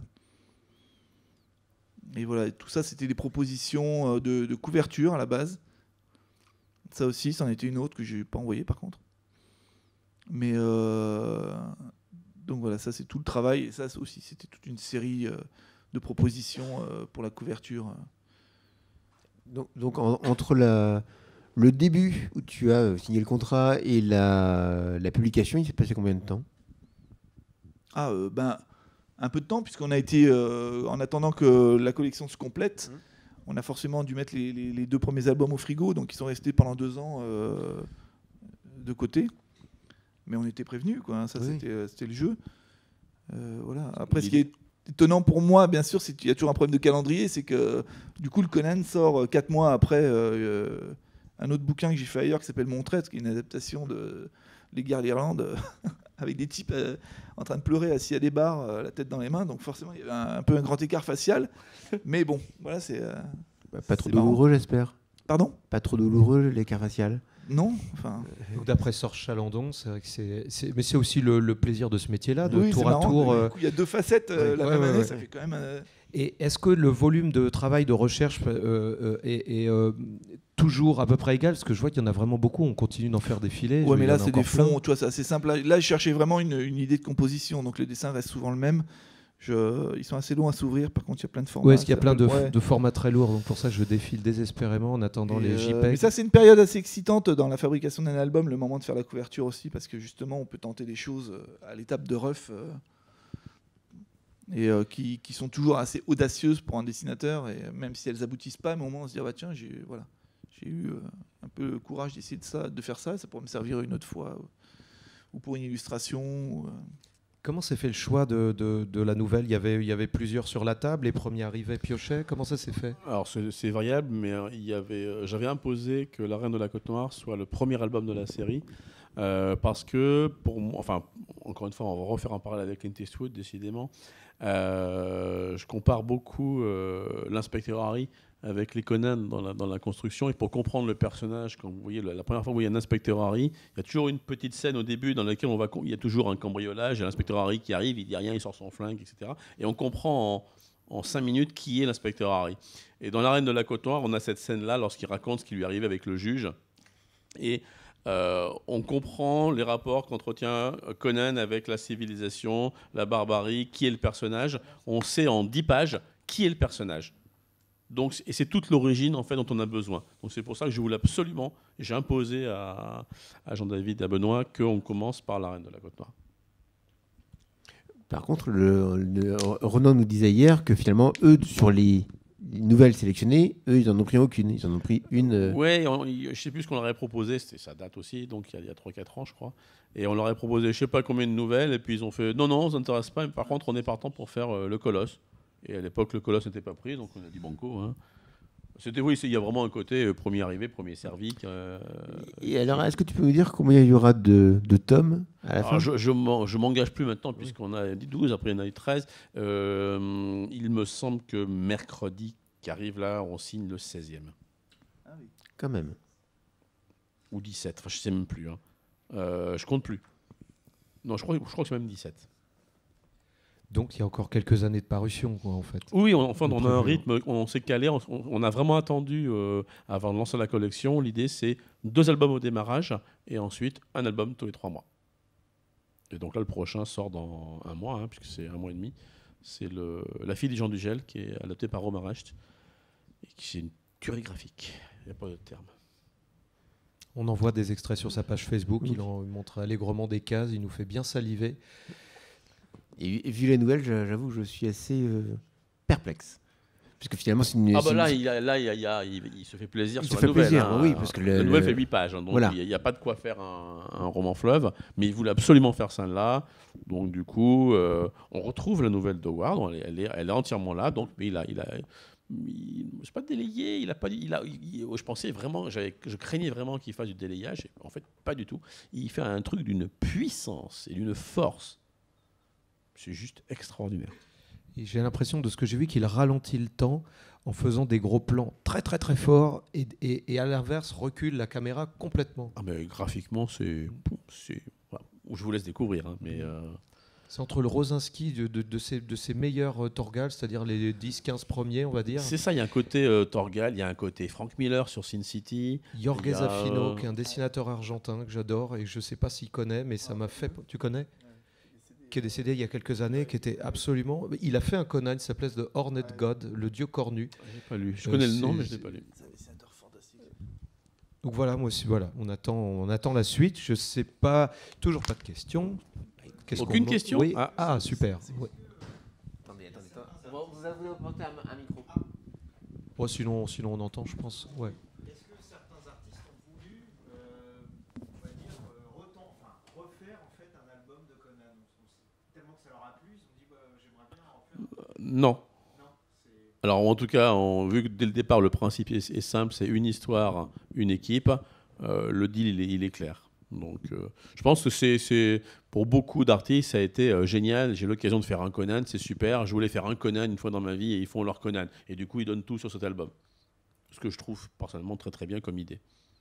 Et voilà, tout ça, c'était des propositions euh, de, de couverture à la base. Ça aussi, c'en était une autre que je n'ai pas envoyée par contre. Mais euh, donc voilà, ça c'est tout le travail. Et ça c'est aussi, c'était toute une série euh, de propositions euh, pour la couverture. Donc, donc, en- entre la, le début où tu as euh, signé le contrat et la, la publication, il s'est passé combien de temps? Ah, euh, ben, un peu de temps, puisqu'on a été, euh, en attendant que la collection se complète, Mmh. on a forcément dû mettre les, les- les deux premiers albums au frigo, donc ils sont restés pendant deux ans euh, de côté. Mais on était prévenus, quoi. hein, ça Oui. c'était, euh, c'était le jeu. Euh, voilà. Après, ce qui est étonnant pour moi, bien sûr, c'est qu'il y a toujours un problème de calendrier, c'est que du coup, le Conan sort euh, quatre mois après euh, euh, un autre bouquin que j'ai fait ailleurs qui s'appelle Mon Traître, qui est une adaptation de Les Guerres d'Irlande, avec des types euh, en train de pleurer assis à des bars, euh, la tête dans les mains. Donc forcément, il y avait un, un peu un grand écart facial. Mais bon, voilà, c'est. euh, Bah, Pas trop C'est marrant. douloureux, j'espère. Pardon? Pas trop douloureux, l'écart facial. Non, enfin. Donc d'après Serge Chalandon, c'est vrai que c'est, c'est- mais c'est aussi le, le plaisir de ce métier-là, de oui, tour c'est à marrant, tour. du euh, coup, il y a deux facettes euh, ouais, la ouais, même ouais, année, ouais. ça fait quand même. euh, Et est-ce que le volume de travail, de recherche euh, euh, est, est, euh, toujours à peu près égal? Parce que je vois qu'il y en a vraiment beaucoup, on continue d'en faire défiler. Ouais, Je- mais il y en là, a c'est des encore plein. fonds, tu vois, c'est assez simple. Là, là, je cherchais vraiment une, une idée de composition, donc les dessins restent souvent le même. Je, ils sont assez longs à s'ouvrir, par contre, il y a plein de formats. Ouais, est-ce qu'il y a ça plein de, s'appelle- ouais. de formats très lourds, donc pour ça je défile désespérément en attendant Et, les euh, JPEG. mais ça, c'est une période assez excitante dans la fabrication d'un album, le moment de faire la couverture aussi, parce que justement, on peut tenter des choses euh, à l'étape de rough euh, et euh, qui, qui sont toujours assez audacieuses pour un dessinateur, et même si elles aboutissent pas, à un moment, on se dit ah bah tiens, j'ai voilà, j'ai eu euh, un peu le courage d'essayer de ça, de faire ça, ça pourrait me servir une autre fois, ou, ou pour une illustration. Ou, euh, Comment s'est fait le choix de, de, de la nouvelle? il y, avait, il y avait plusieurs sur la table, les premiers arrivaient, piochaient. Comment ça s'est fait? Alors c'est c'est variable, mais euh, il y avait, euh, j'avais imposé que La Reine de la Côte Noire soit le premier album de la série, euh, parce que pour moi, enfin encore une fois, on va refaire un parallèle avec Clint Eastwood, décidément. Euh, je compare beaucoup euh, l'inspecteur Harry avec les Conan dans la, dans la construction, et pour comprendre le personnage, quand vous voyez la, la première fois que vous voyez un inspecteur Harry, il y a toujours une petite scène au début dans laquelle on va, il y a toujours un cambriolage, et l'inspecteur Harry qui arrive, il dit rien, il sort son flingue, et cetera. Et on comprend en, en cinq minutes qui est l'inspecteur Harry. Et dans La Reine de la Côte Noire, on a cette scène-là lorsqu'il raconte ce qui lui arrive avec le juge, et euh, on comprend les rapports qu'entretient Conan avec la civilisation, la barbarie, qui est le personnage. On sait en dix pages qui est le personnage. Donc, et c'est toute l'origine en fait dont on a besoin. Donc c'est pour ça que je voulais absolument, et j'ai imposé à, à Jean-David et à Benoît qu'on commence par La Reine de la Côte Noire. Par contre, le, le- Renan nous disait hier que finalement, eux, sur les nouvelles sélectionnées, eux, ils en ont pris aucune. Ils en ont pris une. euh, Ouais, on- je ne sais plus ce qu'on leur avait proposé, c'était ça date aussi, donc il y a, il y a trois quatre ans je crois. Et on leur avait proposé je ne sais pas combien de nouvelles, et puis ils ont fait non, non, ça ne s'intéresse pas, mais par contre on est partant pour faire euh, le Colosse. Et à l'époque le Colosse n'était pas pris, donc on a dit banco. Hein. C'était, oui, c'est- il y a vraiment un côté euh, premier arrivé, premier servi. euh, Et alors, est-ce que tu peux nous dire combien il y aura de, de tomes à la Alors, fin? je je m'en- je m'engage plus maintenant, puisqu'on a dit douze, après il y en a eu treize. Euh, il me semble que mercredi qui arrive là, on signe le seizième. Quand même. Ou dix-sept, enfin je sais même plus. Hein. Euh, je compte plus. Non, je crois, je crois que c'est même dix-sept. Donc il y a encore quelques années de parution, quoi, en fait. Oui, on, enfin, Le on a un prévu. rythme, on s'est calé, on, on a vraiment attendu euh, avant de lancer la collection. L'idée, c'est deux albums au démarrage et ensuite un album tous les trois mois. Et donc là, le prochain sort dans un mois, hein, puisque c'est un mois et demi. C'est le, La fille des Jean Dugel, qui est adapté par Romain Recht, et qui c'est une tuerie graphique. Il n'y a pas d'autre terme. On envoie des extraits sur sa page Facebook, il en montre allègrement des cases, il nous fait bien saliver. Et, et vu les nouvelles, j'a- j'avoue que je suis assez euh, perplexe. Puisque finalement, c'est une. Ah c'est bah une- là, il, a- là il, y a- il, y a- il- il se fait plaisir Il sur se la fait nouvelle. plaisir, hein. oui, parce que le- la nouvelle le- fait huit pages, hein, donc Voilà. il n'y a, pas de quoi faire un, un roman fleuve, mais il voulait absolument faire ça là. Donc du coup, euh, on retrouve la nouvelle de Ward, elle est, elle est, elle est entièrement là, donc mais il a... Il a il- c'est pas délayé, il a pas dit, il a, il- je pensais vraiment, j'avais, je craignais vraiment qu'il fasse du délayage, et en fait pas du tout. Il fait un truc d'une puissance et d'une force, c'est juste extraordinaire. Et j'ai l'impression de ce que j'ai vu qu'il ralentit le temps en faisant des gros plans très très très forts et, et- et à l'inverse recule la caméra complètement. Ah mais graphiquement c'est, c'est voilà. Je vous laisse découvrir, hein, mais euh, C'est entre le Rosinski de, de, de ses, de ses meilleurs euh, Torgal, c'est-à-dire les dix quinze premiers, on va dire. c'est ça. Il y a un côté euh, Torgal, il y a un côté Frank Miller sur Sin City. Jorge il y a, Zafino, euh, qui est un dessinateur argentin que j'adore et je ne sais pas s'il connaît, mais ça m'a fait. Tu connais? Qui est décédé il y a quelques années, qui était absolument. Il a fait un Conan qui s'appelait The Hornet God, le dieu cornu. J'ai pas lu. Je Euh, connais le nom, c'est- mais je l'ai pas lu. Donc voilà, moi aussi, voilà, on attend, on attend la suite. Je sais pas, toujours pas de questions. Qu'est-ce Aucune qu'on- question Oui. Ah. Ah, super. Oui. Attendez, attendez, attendez. Vous avez apporté un, un micro. Oh, sinon, sinon on entend, je pense. Ouais. Est-ce que certains artistes ont voulu, euh, on va dire, euh, retent- enfin, refaire en fait un album de Conan? Tellement que ça leur a plu, ils ont dit bah, j'aimerais bien en faire. Euh, non. Non, c'est. Alors en tout cas, on, vu que dès le départ le principe est, est simple, c'est une histoire, une équipe. euh, le deal il est, il est clair. Donc euh, je pense que c'est, c'est pour beaucoup d'artistes ça a été euh, génial. J'ai eu l'occasion de faire un Conan, c'est super. Je voulais faire un Conan une fois dans ma vie et ils font leur Conan. Et du coup ils donnent tout sur cet album. Ce que je trouve personnellement très très bien comme idée.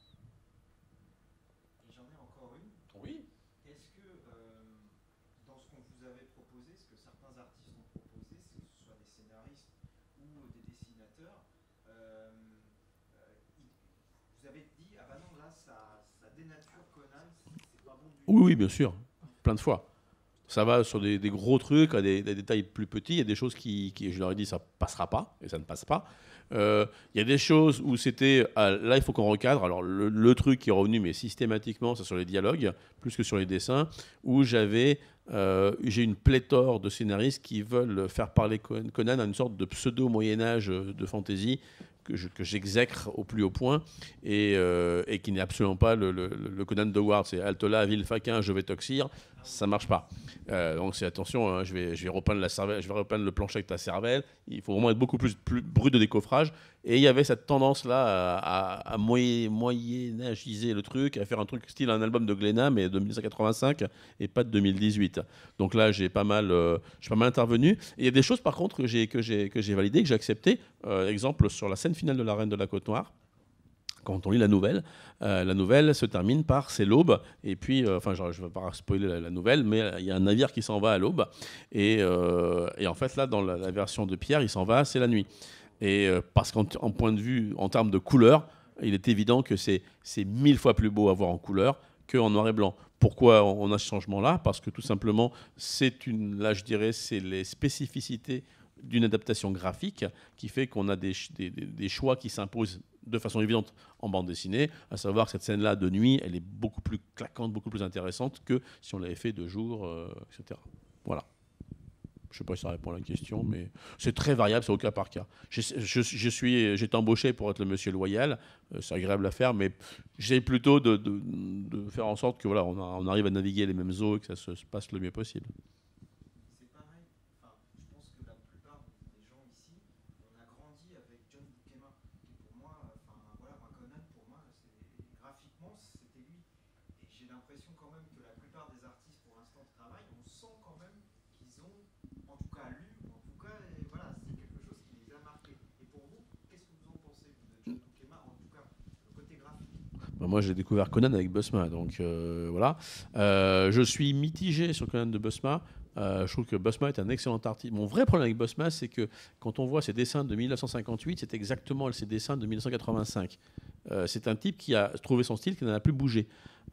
Et j'en ai encore une. Oui. Est-ce que euh, dans ce qu'on vous avait proposé, ce que certains artistes ont proposé, que ce soit des scénaristes ou des dessinateurs, euh, euh, ils- vous avez dit ah bah non là ça, ça dénature Conan, c'est c'est pas bon du tout. Oui, oui, bien sûr, plein de fois. Ça va sur des, des gros trucs, à des, des détails plus petits. Il y a des choses qui, qui, je leur ai dit, ça passera pas, et ça ne passe pas. Euh, Il y a des choses où c'était, ah, là, il faut qu'on recadre. Alors, le, le truc qui est revenu, mais systématiquement, c'est sur les dialogues, plus que sur les dessins, où j'avais, euh, j'ai une pléthore de scénaristes qui veulent faire parler Con- Conan à une sorte de pseudo-Moyen-Âge de fantasy, que, je, que j'exècre au plus haut point et, euh, et qui n'est absolument pas le, le, le Conan de Ward. C'est halte là, ville faquin, je vais toxir. Ça marche pas. Euh, donc c'est attention, hein, je vais, je vais repeindre la cervelle, je vais repeindre le plancher avec ta cervelle. Il faut vraiment être beaucoup plus, plus brut de décoffrage. Et il y avait cette tendance là à, à, à moyen, moyenâgiser le truc, à faire un truc style un album de Glénat, mais de dix-neuf cent quatre-vingt-cinq et pas de deux mille dix-huit. Donc là j'ai pas mal, euh, j'ai pas mal intervenu. Et il y a des choses par contre que j'ai que j'ai que j'ai validées, que j'ai acceptées. Euh, exemple sur la scène finale de La Reine de la Côte Noire. Quand on lit la nouvelle, euh, la nouvelle se termine par c'est l'aube, et puis, euh, enfin, genre, je ne vais pas spoiler la, la nouvelle, mais il y a un navire qui s'en va à l'aube, et, euh, et en fait, là, dans la, la version de Pierre, il s'en va, c'est la nuit. Et euh, parce qu'en en point de vue, en termes de couleur, il est évident que c'est, c'est mille fois plus beau à voir en couleur qu'en noir et blanc. Pourquoi on a ce changement-là? Parce que tout simplement, c'est une, là, je dirais, c'est les spécificités d'une adaptation graphique qui fait qu'on a des, des, des choix qui s'imposent de façon évidente en bande dessinée, à savoir que cette scène-là de nuit, elle est beaucoup plus claquante, beaucoup plus intéressante que si on l'avait fait de jour, euh, et cetera. Voilà. Je ne sais pas si ça répond à la question, mais c'est très variable, c'est au cas par cas. Je, je, je suis, j'ai été embauché pour être le monsieur loyal, euh, c'est agréable à faire, mais j'ai plutôt de, de, de faire en sorte que voilà, on, a, on arrive à naviguer les mêmes eaux et que ça se passe le mieux possible. C'est pareil. Enfin, je pense que la plupart des gens ici, on a grandi avec John Buscema, qui pour moi, enfin voilà, moi, Conan, pour moi, c'est, graphiquement, c'était lui. Et j'ai l'impression quand même que la plupart des artistes pour l'instant travaillent, on sent quand même qu'ils ont, en tout cas lu, ou en tout cas, et voilà, c'est quelque chose qui les a marqués. Et pour vous, qu'est-ce que vous en pensez, vous, de John Buscema, en tout cas, le côté graphique? Ben moi, j'ai découvert Conan avec Buscema, donc euh, voilà. Euh, je suis mitigé sur Conan de Buscema. Euh, je trouve que Buscema est un excellent artiste. Mon vrai problème avec Buscema, c'est que quand on voit ses dessins de mille neuf cent cinquante-huit, c'est exactement ses dessins de mille neuf cent quatre-vingt-cinq. Euh, c'est un type qui a trouvé son style, qui n'en a plus bougé.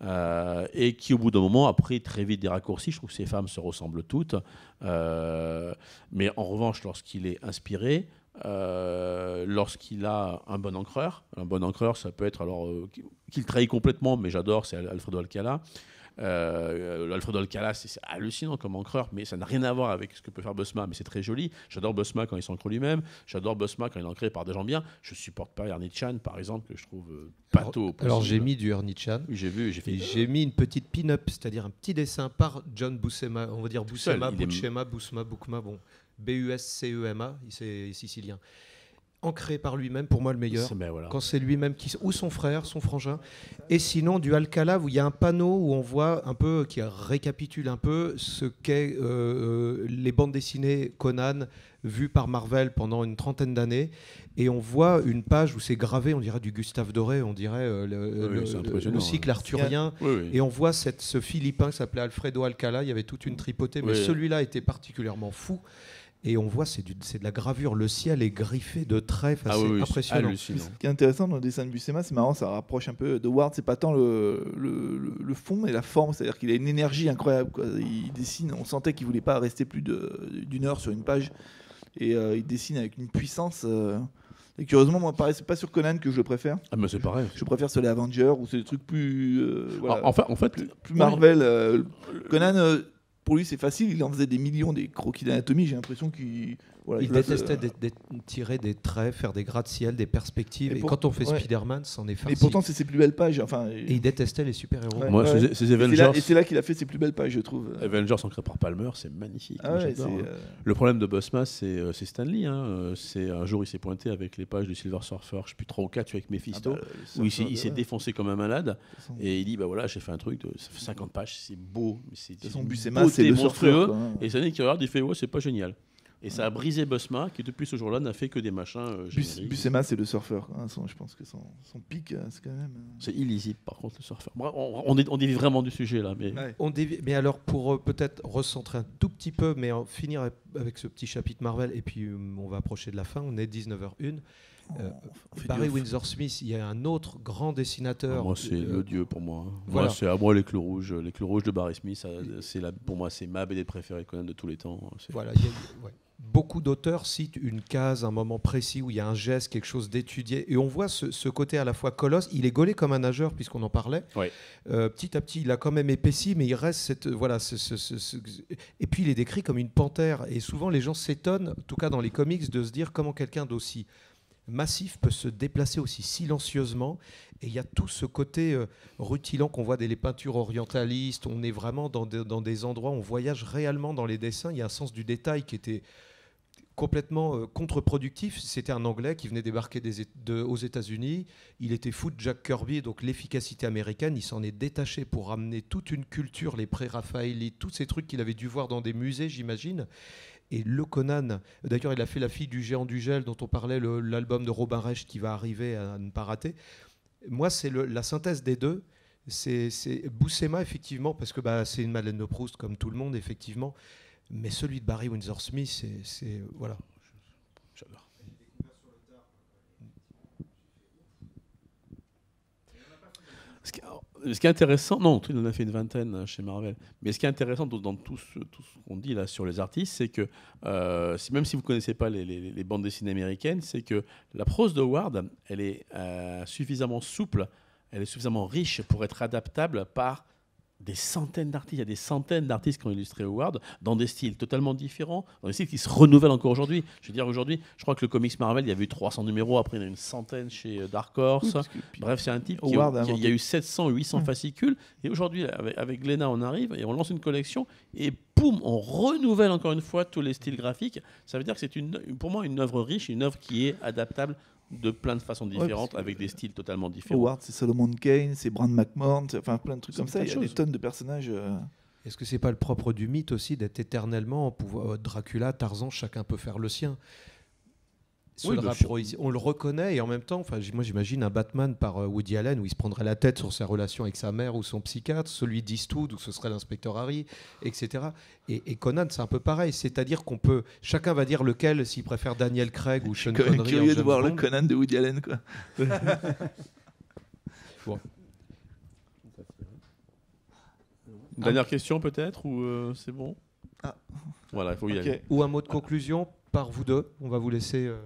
Euh, et qui, au bout d'un moment, a pris très vite des raccourcis. Je trouve que ces femmes se ressemblent toutes. Euh, mais en revanche, lorsqu'il est inspiré, euh, lorsqu'il a un bon encreur. Un bon encreur, ça peut être alors euh, qu'il trahit complètement, mais j'adore, c'est Alfredo Alcala. Euh, Alfredo Alcala, c'est c'est hallucinant comme encreur, mais ça n'a rien à voir avec ce que peut faire Bosma, mais c'est très joli. J'adore Bosma quand il s'encre lui-même, j'adore Bosma quand il est ancré par des gens bien. Je supporte pas Ernie Chan, par exemple, que je trouve euh, pato. Alors, alors j'ai mis du Ernie Chan. Oui, j'ai vu, j'ai fait. Et j'ai mis une petite pin-up, c'est-à-dire un petit dessin par John Buscema, on va dire Buscema, il est- Buscema, Busma, Boukma, bon, B U S C E M A, c'est sicilien. Ancré par lui-même, pour moi le meilleur. C'est- ben voilà. Quand c'est lui-même qui, ou son frère, son frangin. Et sinon du Alcala où il y a un panneau où on voit un peu, qui récapitule un peu ce qu'est euh, les bandes dessinées Conan vues par Marvel pendant une trentaine d'années. Et on voit une page où c'est gravé, on dirait du Gustave Doré, on dirait euh, le, Oui, le- c'est le impressionnant, cycle hein. arthurien. Oui, oui. Et on voit cette, ce Philippin qui s'appelait Alfredo Alcala, il y avait toute une tripotée, mais Oui. celui-là était particulièrement fou. Et on voit, c'est du- c'est de la gravure, le ciel est griffé de traits, enfin, Ah c'est oui, oui, c'est impressionnant. hallucinant. Ce qui est intéressant dans le dessin de Buscema, c'est marrant, ça rapproche un peu de Ward. C'est pas tant le, le, le- le fond, mais la forme. C'est-à-dire qu'il a une énergie incroyable, quoi. Il dessine, on sentait qu'il voulait pas rester plus de- d'une heure sur une page. Et euh, il dessine avec une puissance. euh, Et curieusement, moi, pareil, c'est pas sur Conan que je le préfère. Ah, mais c'est pareil. Je préfère sur les Avengers ou c'est des trucs plus. euh, voilà, En, en fait, en fait, plus, plus oui. Marvel. euh, Conan, euh, pour lui, c'est facile. Il en faisait des millions des croquis d'anatomie. J'ai l'impression qu'il. Voilà, Il place, détestait euh, des- des- tirer des traits, faire des gratte-ciel, des perspectives. Et Et, pour- quand on fait ouais. Spider-Man, c'en est farci. Et pourtant, c'est ses plus belles pages. Enfin, Et il détestait les super-héros. Ouais. moi, ouais. ces, ces Et c'est Avengers, là, et c'est là qu'il a fait ses plus belles pages, je trouve. Avengers ancrés par Palmer, c'est magnifique. Ah Moi, ouais, j'adore, c'est, hein. euh, Le problème de Bosma, c'est euh, c'est Stan Lee. Hein. Euh, C'est un jour, il s'est pointé avec les pages du Silver Surfer, je sais plus trois ou quatre, avec Mephisto, ah bah, le où il s'est surfeur il de- s'est ouais, défoncé comme un malade. de toute façon. Et il dit, bah voilà, j'ai fait un truc, de, ça fait cinquante pages, c'est beau. mais C'est De toute façon, une Buscema, beauté c'est le monstrueux. surfeur, quoi, hein. Et Stan Lee qui regarde, il fait, ouais, c'est pas génial. Et ça a brisé Bosma, qui depuis ce jour-là n'a fait que des machins euh, Bus- génériques. Buscema, c'est le surfeur, quoi, hein. Son- je pense que son, son pic, euh, c'est quand même. euh, C'est illisible, par contre, le surfeur. Bref, on, on, est, on dévie vraiment du sujet, là. Mais... Ouais. On dévie- Mais alors, pour euh, peut-être recentrer un tout petit peu, mais en finir avec- avec ce petit chapitre Marvel, et puis euh, on va approcher de la fin, on est dix-neuf heures une. Euh, On fait Barry du- Windsor Smith, il y a un autre grand dessinateur. Ah, moi, c'est euh, le dieu pour moi. hein. voilà. Moi, c'est à moi les clous rouges. Les clous rouges de Barry Smith, ça, c'est la, pour moi, c'est ma B D préférée Conan de tous les temps. C'est- Voilà, il y a- ouais. Beaucoup d'auteurs citent une case, un moment précis où il y a un geste, quelque chose d'étudié. Et on voit ce, ce côté à la fois colosse. Il est gaulé comme un nageur, puisqu'on en parlait. Ouais. Euh, petit à petit, il a quand même épaissi, mais il reste cette. Voilà, ce- ce- ce- ce- Et puis, il est décrit comme une panthère. Et souvent, les gens s'étonnent, en tout cas dans les comics, de se dire comment quelqu'un d'aussi massif peut se déplacer aussi silencieusement. Et il y a tout ce côté euh, rutilant qu'on voit dans les peintures orientalistes. On est vraiment dans, de- dans des endroits où on voyage réellement dans les dessins. Il y a un sens du détail qui était complètement euh, contre-productif. C'était un Anglais qui venait débarquer des, Éta- de- aux États-Unis. Il était fou de Jack Kirby, donc l'efficacité américaine. Il s'en est détaché pour ramener toute une culture, les pré-raphaélites, tous ces trucs qu'il avait dû voir dans des musées, j'imagine. Et le Conan, d'ailleurs, il a fait La fille du géant du gel, dont on parlait, le- l'album de Robin Reich qui va arriver à ne pas rater. Moi, c'est le- la synthèse des deux. C'est c'est Buscema, effectivement, parce que bah, c'est une Madeleine de Proust, comme tout le monde, effectivement. Mais celui de Barry Windsor Smith, c'est- c'est. Voilà. J'adore. Ce qui, ce qui est intéressant, non, il en a fait une vingtaine euh, chez Marvel, mais ce qui est intéressant dans, dans tout ce, tout ce qu'on dit là sur les artistes, c'est que euh, si- même si vous ne connaissez pas les, les- les bandes dessinées américaines, c'est que la prose de Ward, elle est euh, suffisamment souple, elle est suffisamment riche pour être adaptable par des centaines d'artistes. Il y a des centaines d'artistes qui ont illustré Howard dans des styles totalement différents, dans des styles qui se renouvellent encore aujourd'hui. Je veux dire, aujourd'hui, je crois que le comics Marvel, il y avait eu trois cents numéros, après il y en a une centaine chez euh, Dark Horse. Oui, parce que- puis- Bref, c'est un type qui Howard qui a a, il y a inventé- eu sept cents, huit cents Mm. fascicules. Et aujourd'hui, avec, avec Glénat, on arrive et on lance une collection et poum, on renouvelle encore une fois tous les styles graphiques. Ça veut dire que c'est une, pour moi une œuvre riche, une œuvre qui est adaptable de plein de façons différentes, parce que- avec des styles totalement différents. Howard, c'est Solomon Kane, c'est Brand McMahon, c'est- enfin plein de trucs C'est comme ça. plein Il de y a des choses. tonnes de personnages. euh, Est-ce que c'est pas le propre du mythe aussi d'être éternellement en pouvoir euh, Dracula, Tarzan, chacun peut faire le sien. Se Oui, le bien rappro- on le reconnaît et en même temps, enfin, j- moi j'imagine un Batman par euh, Woody Allen où il se prendrait la tête sur sa relation avec sa mère ou son psychiatre, celui d'Eastwood où ce serait l'inspecteur Harry, et cetera. Et, et Conan, c'est un peu pareil, c'est-à-dire qu'on peut, chacun va dire lequel, s'il préfère Daniel Craig ou Sean quand même Connery. en curieux de James voir le Bond. Conan de Woody Allen, quoi. Une dernière question peut-être ou euh, c'est bon? Voilà, il faut y Ok. aller. Ou un mot de conclusion par vous deux. On va vous laisser. euh,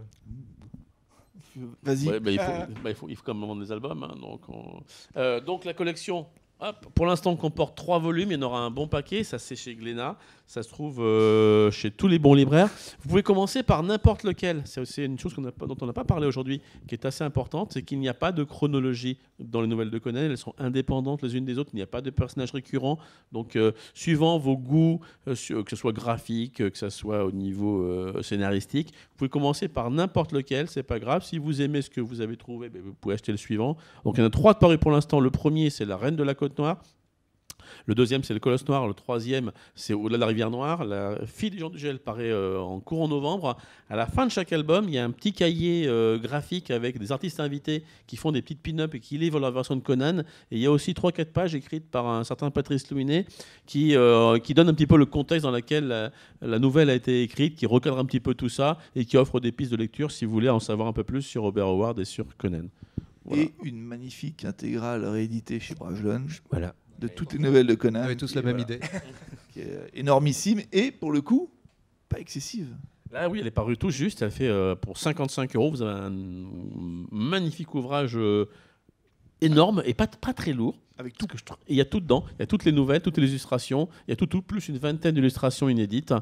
Vas-y. Ouais, bah, il, faut, Ah. bah, il, faut, il faut quand même vendre des albums. hein, donc, on- Euh, donc la collection, hop, pour l'instant, comporte trois volumes. Il y en aura un bon paquet. Ça, c'est chez Glénat. Ça se trouve euh, chez tous les bons libraires. Vous pouvez commencer par n'importe lequel. C'est aussi une chose qu'on a pas, dont on n'a pas parlé aujourd'hui, qui est assez importante, c'est qu'il n'y a pas de chronologie dans les nouvelles de Conan. Elles sont indépendantes les unes des autres. Il n'y a pas de personnages récurrents. Donc, euh, suivant vos goûts, euh, sur- que ce soit graphique, euh, que ce soit au niveau euh, scénaristique, vous pouvez commencer par n'importe lequel. C'est pas grave. Si vous aimez ce que vous avez trouvé, ben, vous pouvez acheter le suivant. Donc, il y en a trois de parus pour l'instant. Le premier, c'est La Reine de la Côte Noire. Le deuxième, c'est Le Colosse Noir. Le troisième, c'est Au-delà de la Rivière Noire. La Fille du Jean du Gel paraît euh, en courant novembre. À la fin de chaque album, il y a un petit cahier euh, graphique avec des artistes invités qui font des petites pin-up et qui livrent leur version de Conan. Et il y a aussi trois quatre pages écrites par un certain Patrice Louinet qui, euh, qui donne un petit peu le contexte dans lequel la, la nouvelle a été écrite, qui recadre un petit peu tout ça et qui offre des pistes de lecture si vous voulez en savoir un peu plus sur Robert Howard et sur Conan. Voilà. Et une magnifique intégrale rééditée chez Brajlon Voilà. de toutes les nouvelles de Conan. On avait tous qui la est, même voilà, idée. qui est euh, énormissime et pour le coup, pas excessive. Là, oui, elle est parue tout juste. Elle fait euh, pour cinquante-cinq euros. Vous avez un magnifique ouvrage euh, énorme et pas, pas très lourd. Avec Tout que je trouve. Et il y a tout dedans. Il y a toutes les nouvelles, toutes les illustrations. Il y a tout, tout plus une vingtaine d'illustrations inédites.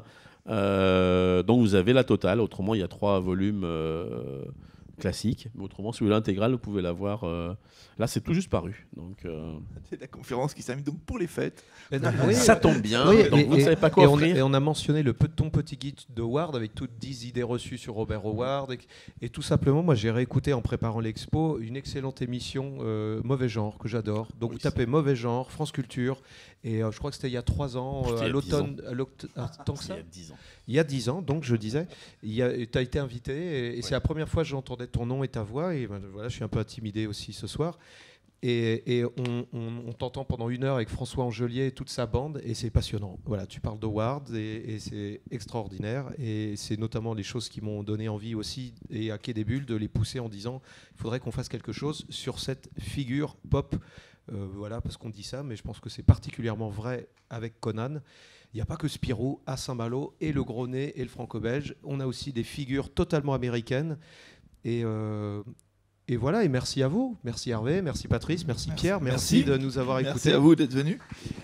Euh, donc vous avez la totale. Autrement, il y a trois volumes euh, classiques. Mais autrement, si vous voulez l'intégrale, vous pouvez l'avoir. Euh... Là, c'est tout juste paru. Donc euh, C'est la conférence qui s'amuse donc pour les fêtes. Et non, Oui, ça euh, tombe bien. oui, donc et- vous ne et- savez pas quoi et on, a- offrir. et on a mentionné le pe- ton petit guide de Howard avec toutes dix idées reçues sur Robert Howard. Et, et tout simplement, moi, j'ai réécouté en préparant l'expo une excellente émission euh, Mauvais Genre que j'adore. Donc Oui, vous tapez Mauvais Genre, France Culture. Et euh, je crois que c'était il y a trois ans, C'était euh, il y à a dix l'automne. à l'oct- ah, tant que C'est ça il y a dix ans. Il y a dix ans, donc je disais. Tu as été invité et, et c'est Ouais. la première fois que j'entendais ton nom et ta voix. Et ben, voilà, je suis un peu intimidé aussi ce soir. Et, et on, on- on t'entend pendant une heure avec François Angelier et toute sa bande, et c'est passionnant. Voilà, tu parles de Howard et, et c'est extraordinaire. Et c'est notamment les choses qui m'ont donné envie aussi, et à Quai des Bulles, de les pousser en disant il faudrait qu'on fasse quelque chose sur cette figure pop. Euh, voilà, parce qu'on dit ça, mais je pense que c'est particulièrement vrai avec Conan. Il n'y a pas que Spirou à Saint-Malo et le Gros Nez et le Franco-Belge. On a aussi des figures totalement américaines. Et, euh, et voilà, et merci à vous. Merci Hervé, merci Patrice, merci, Merci. Pierre, merci, Merci. de nous avoir Merci écoutés. à vous d'être venus.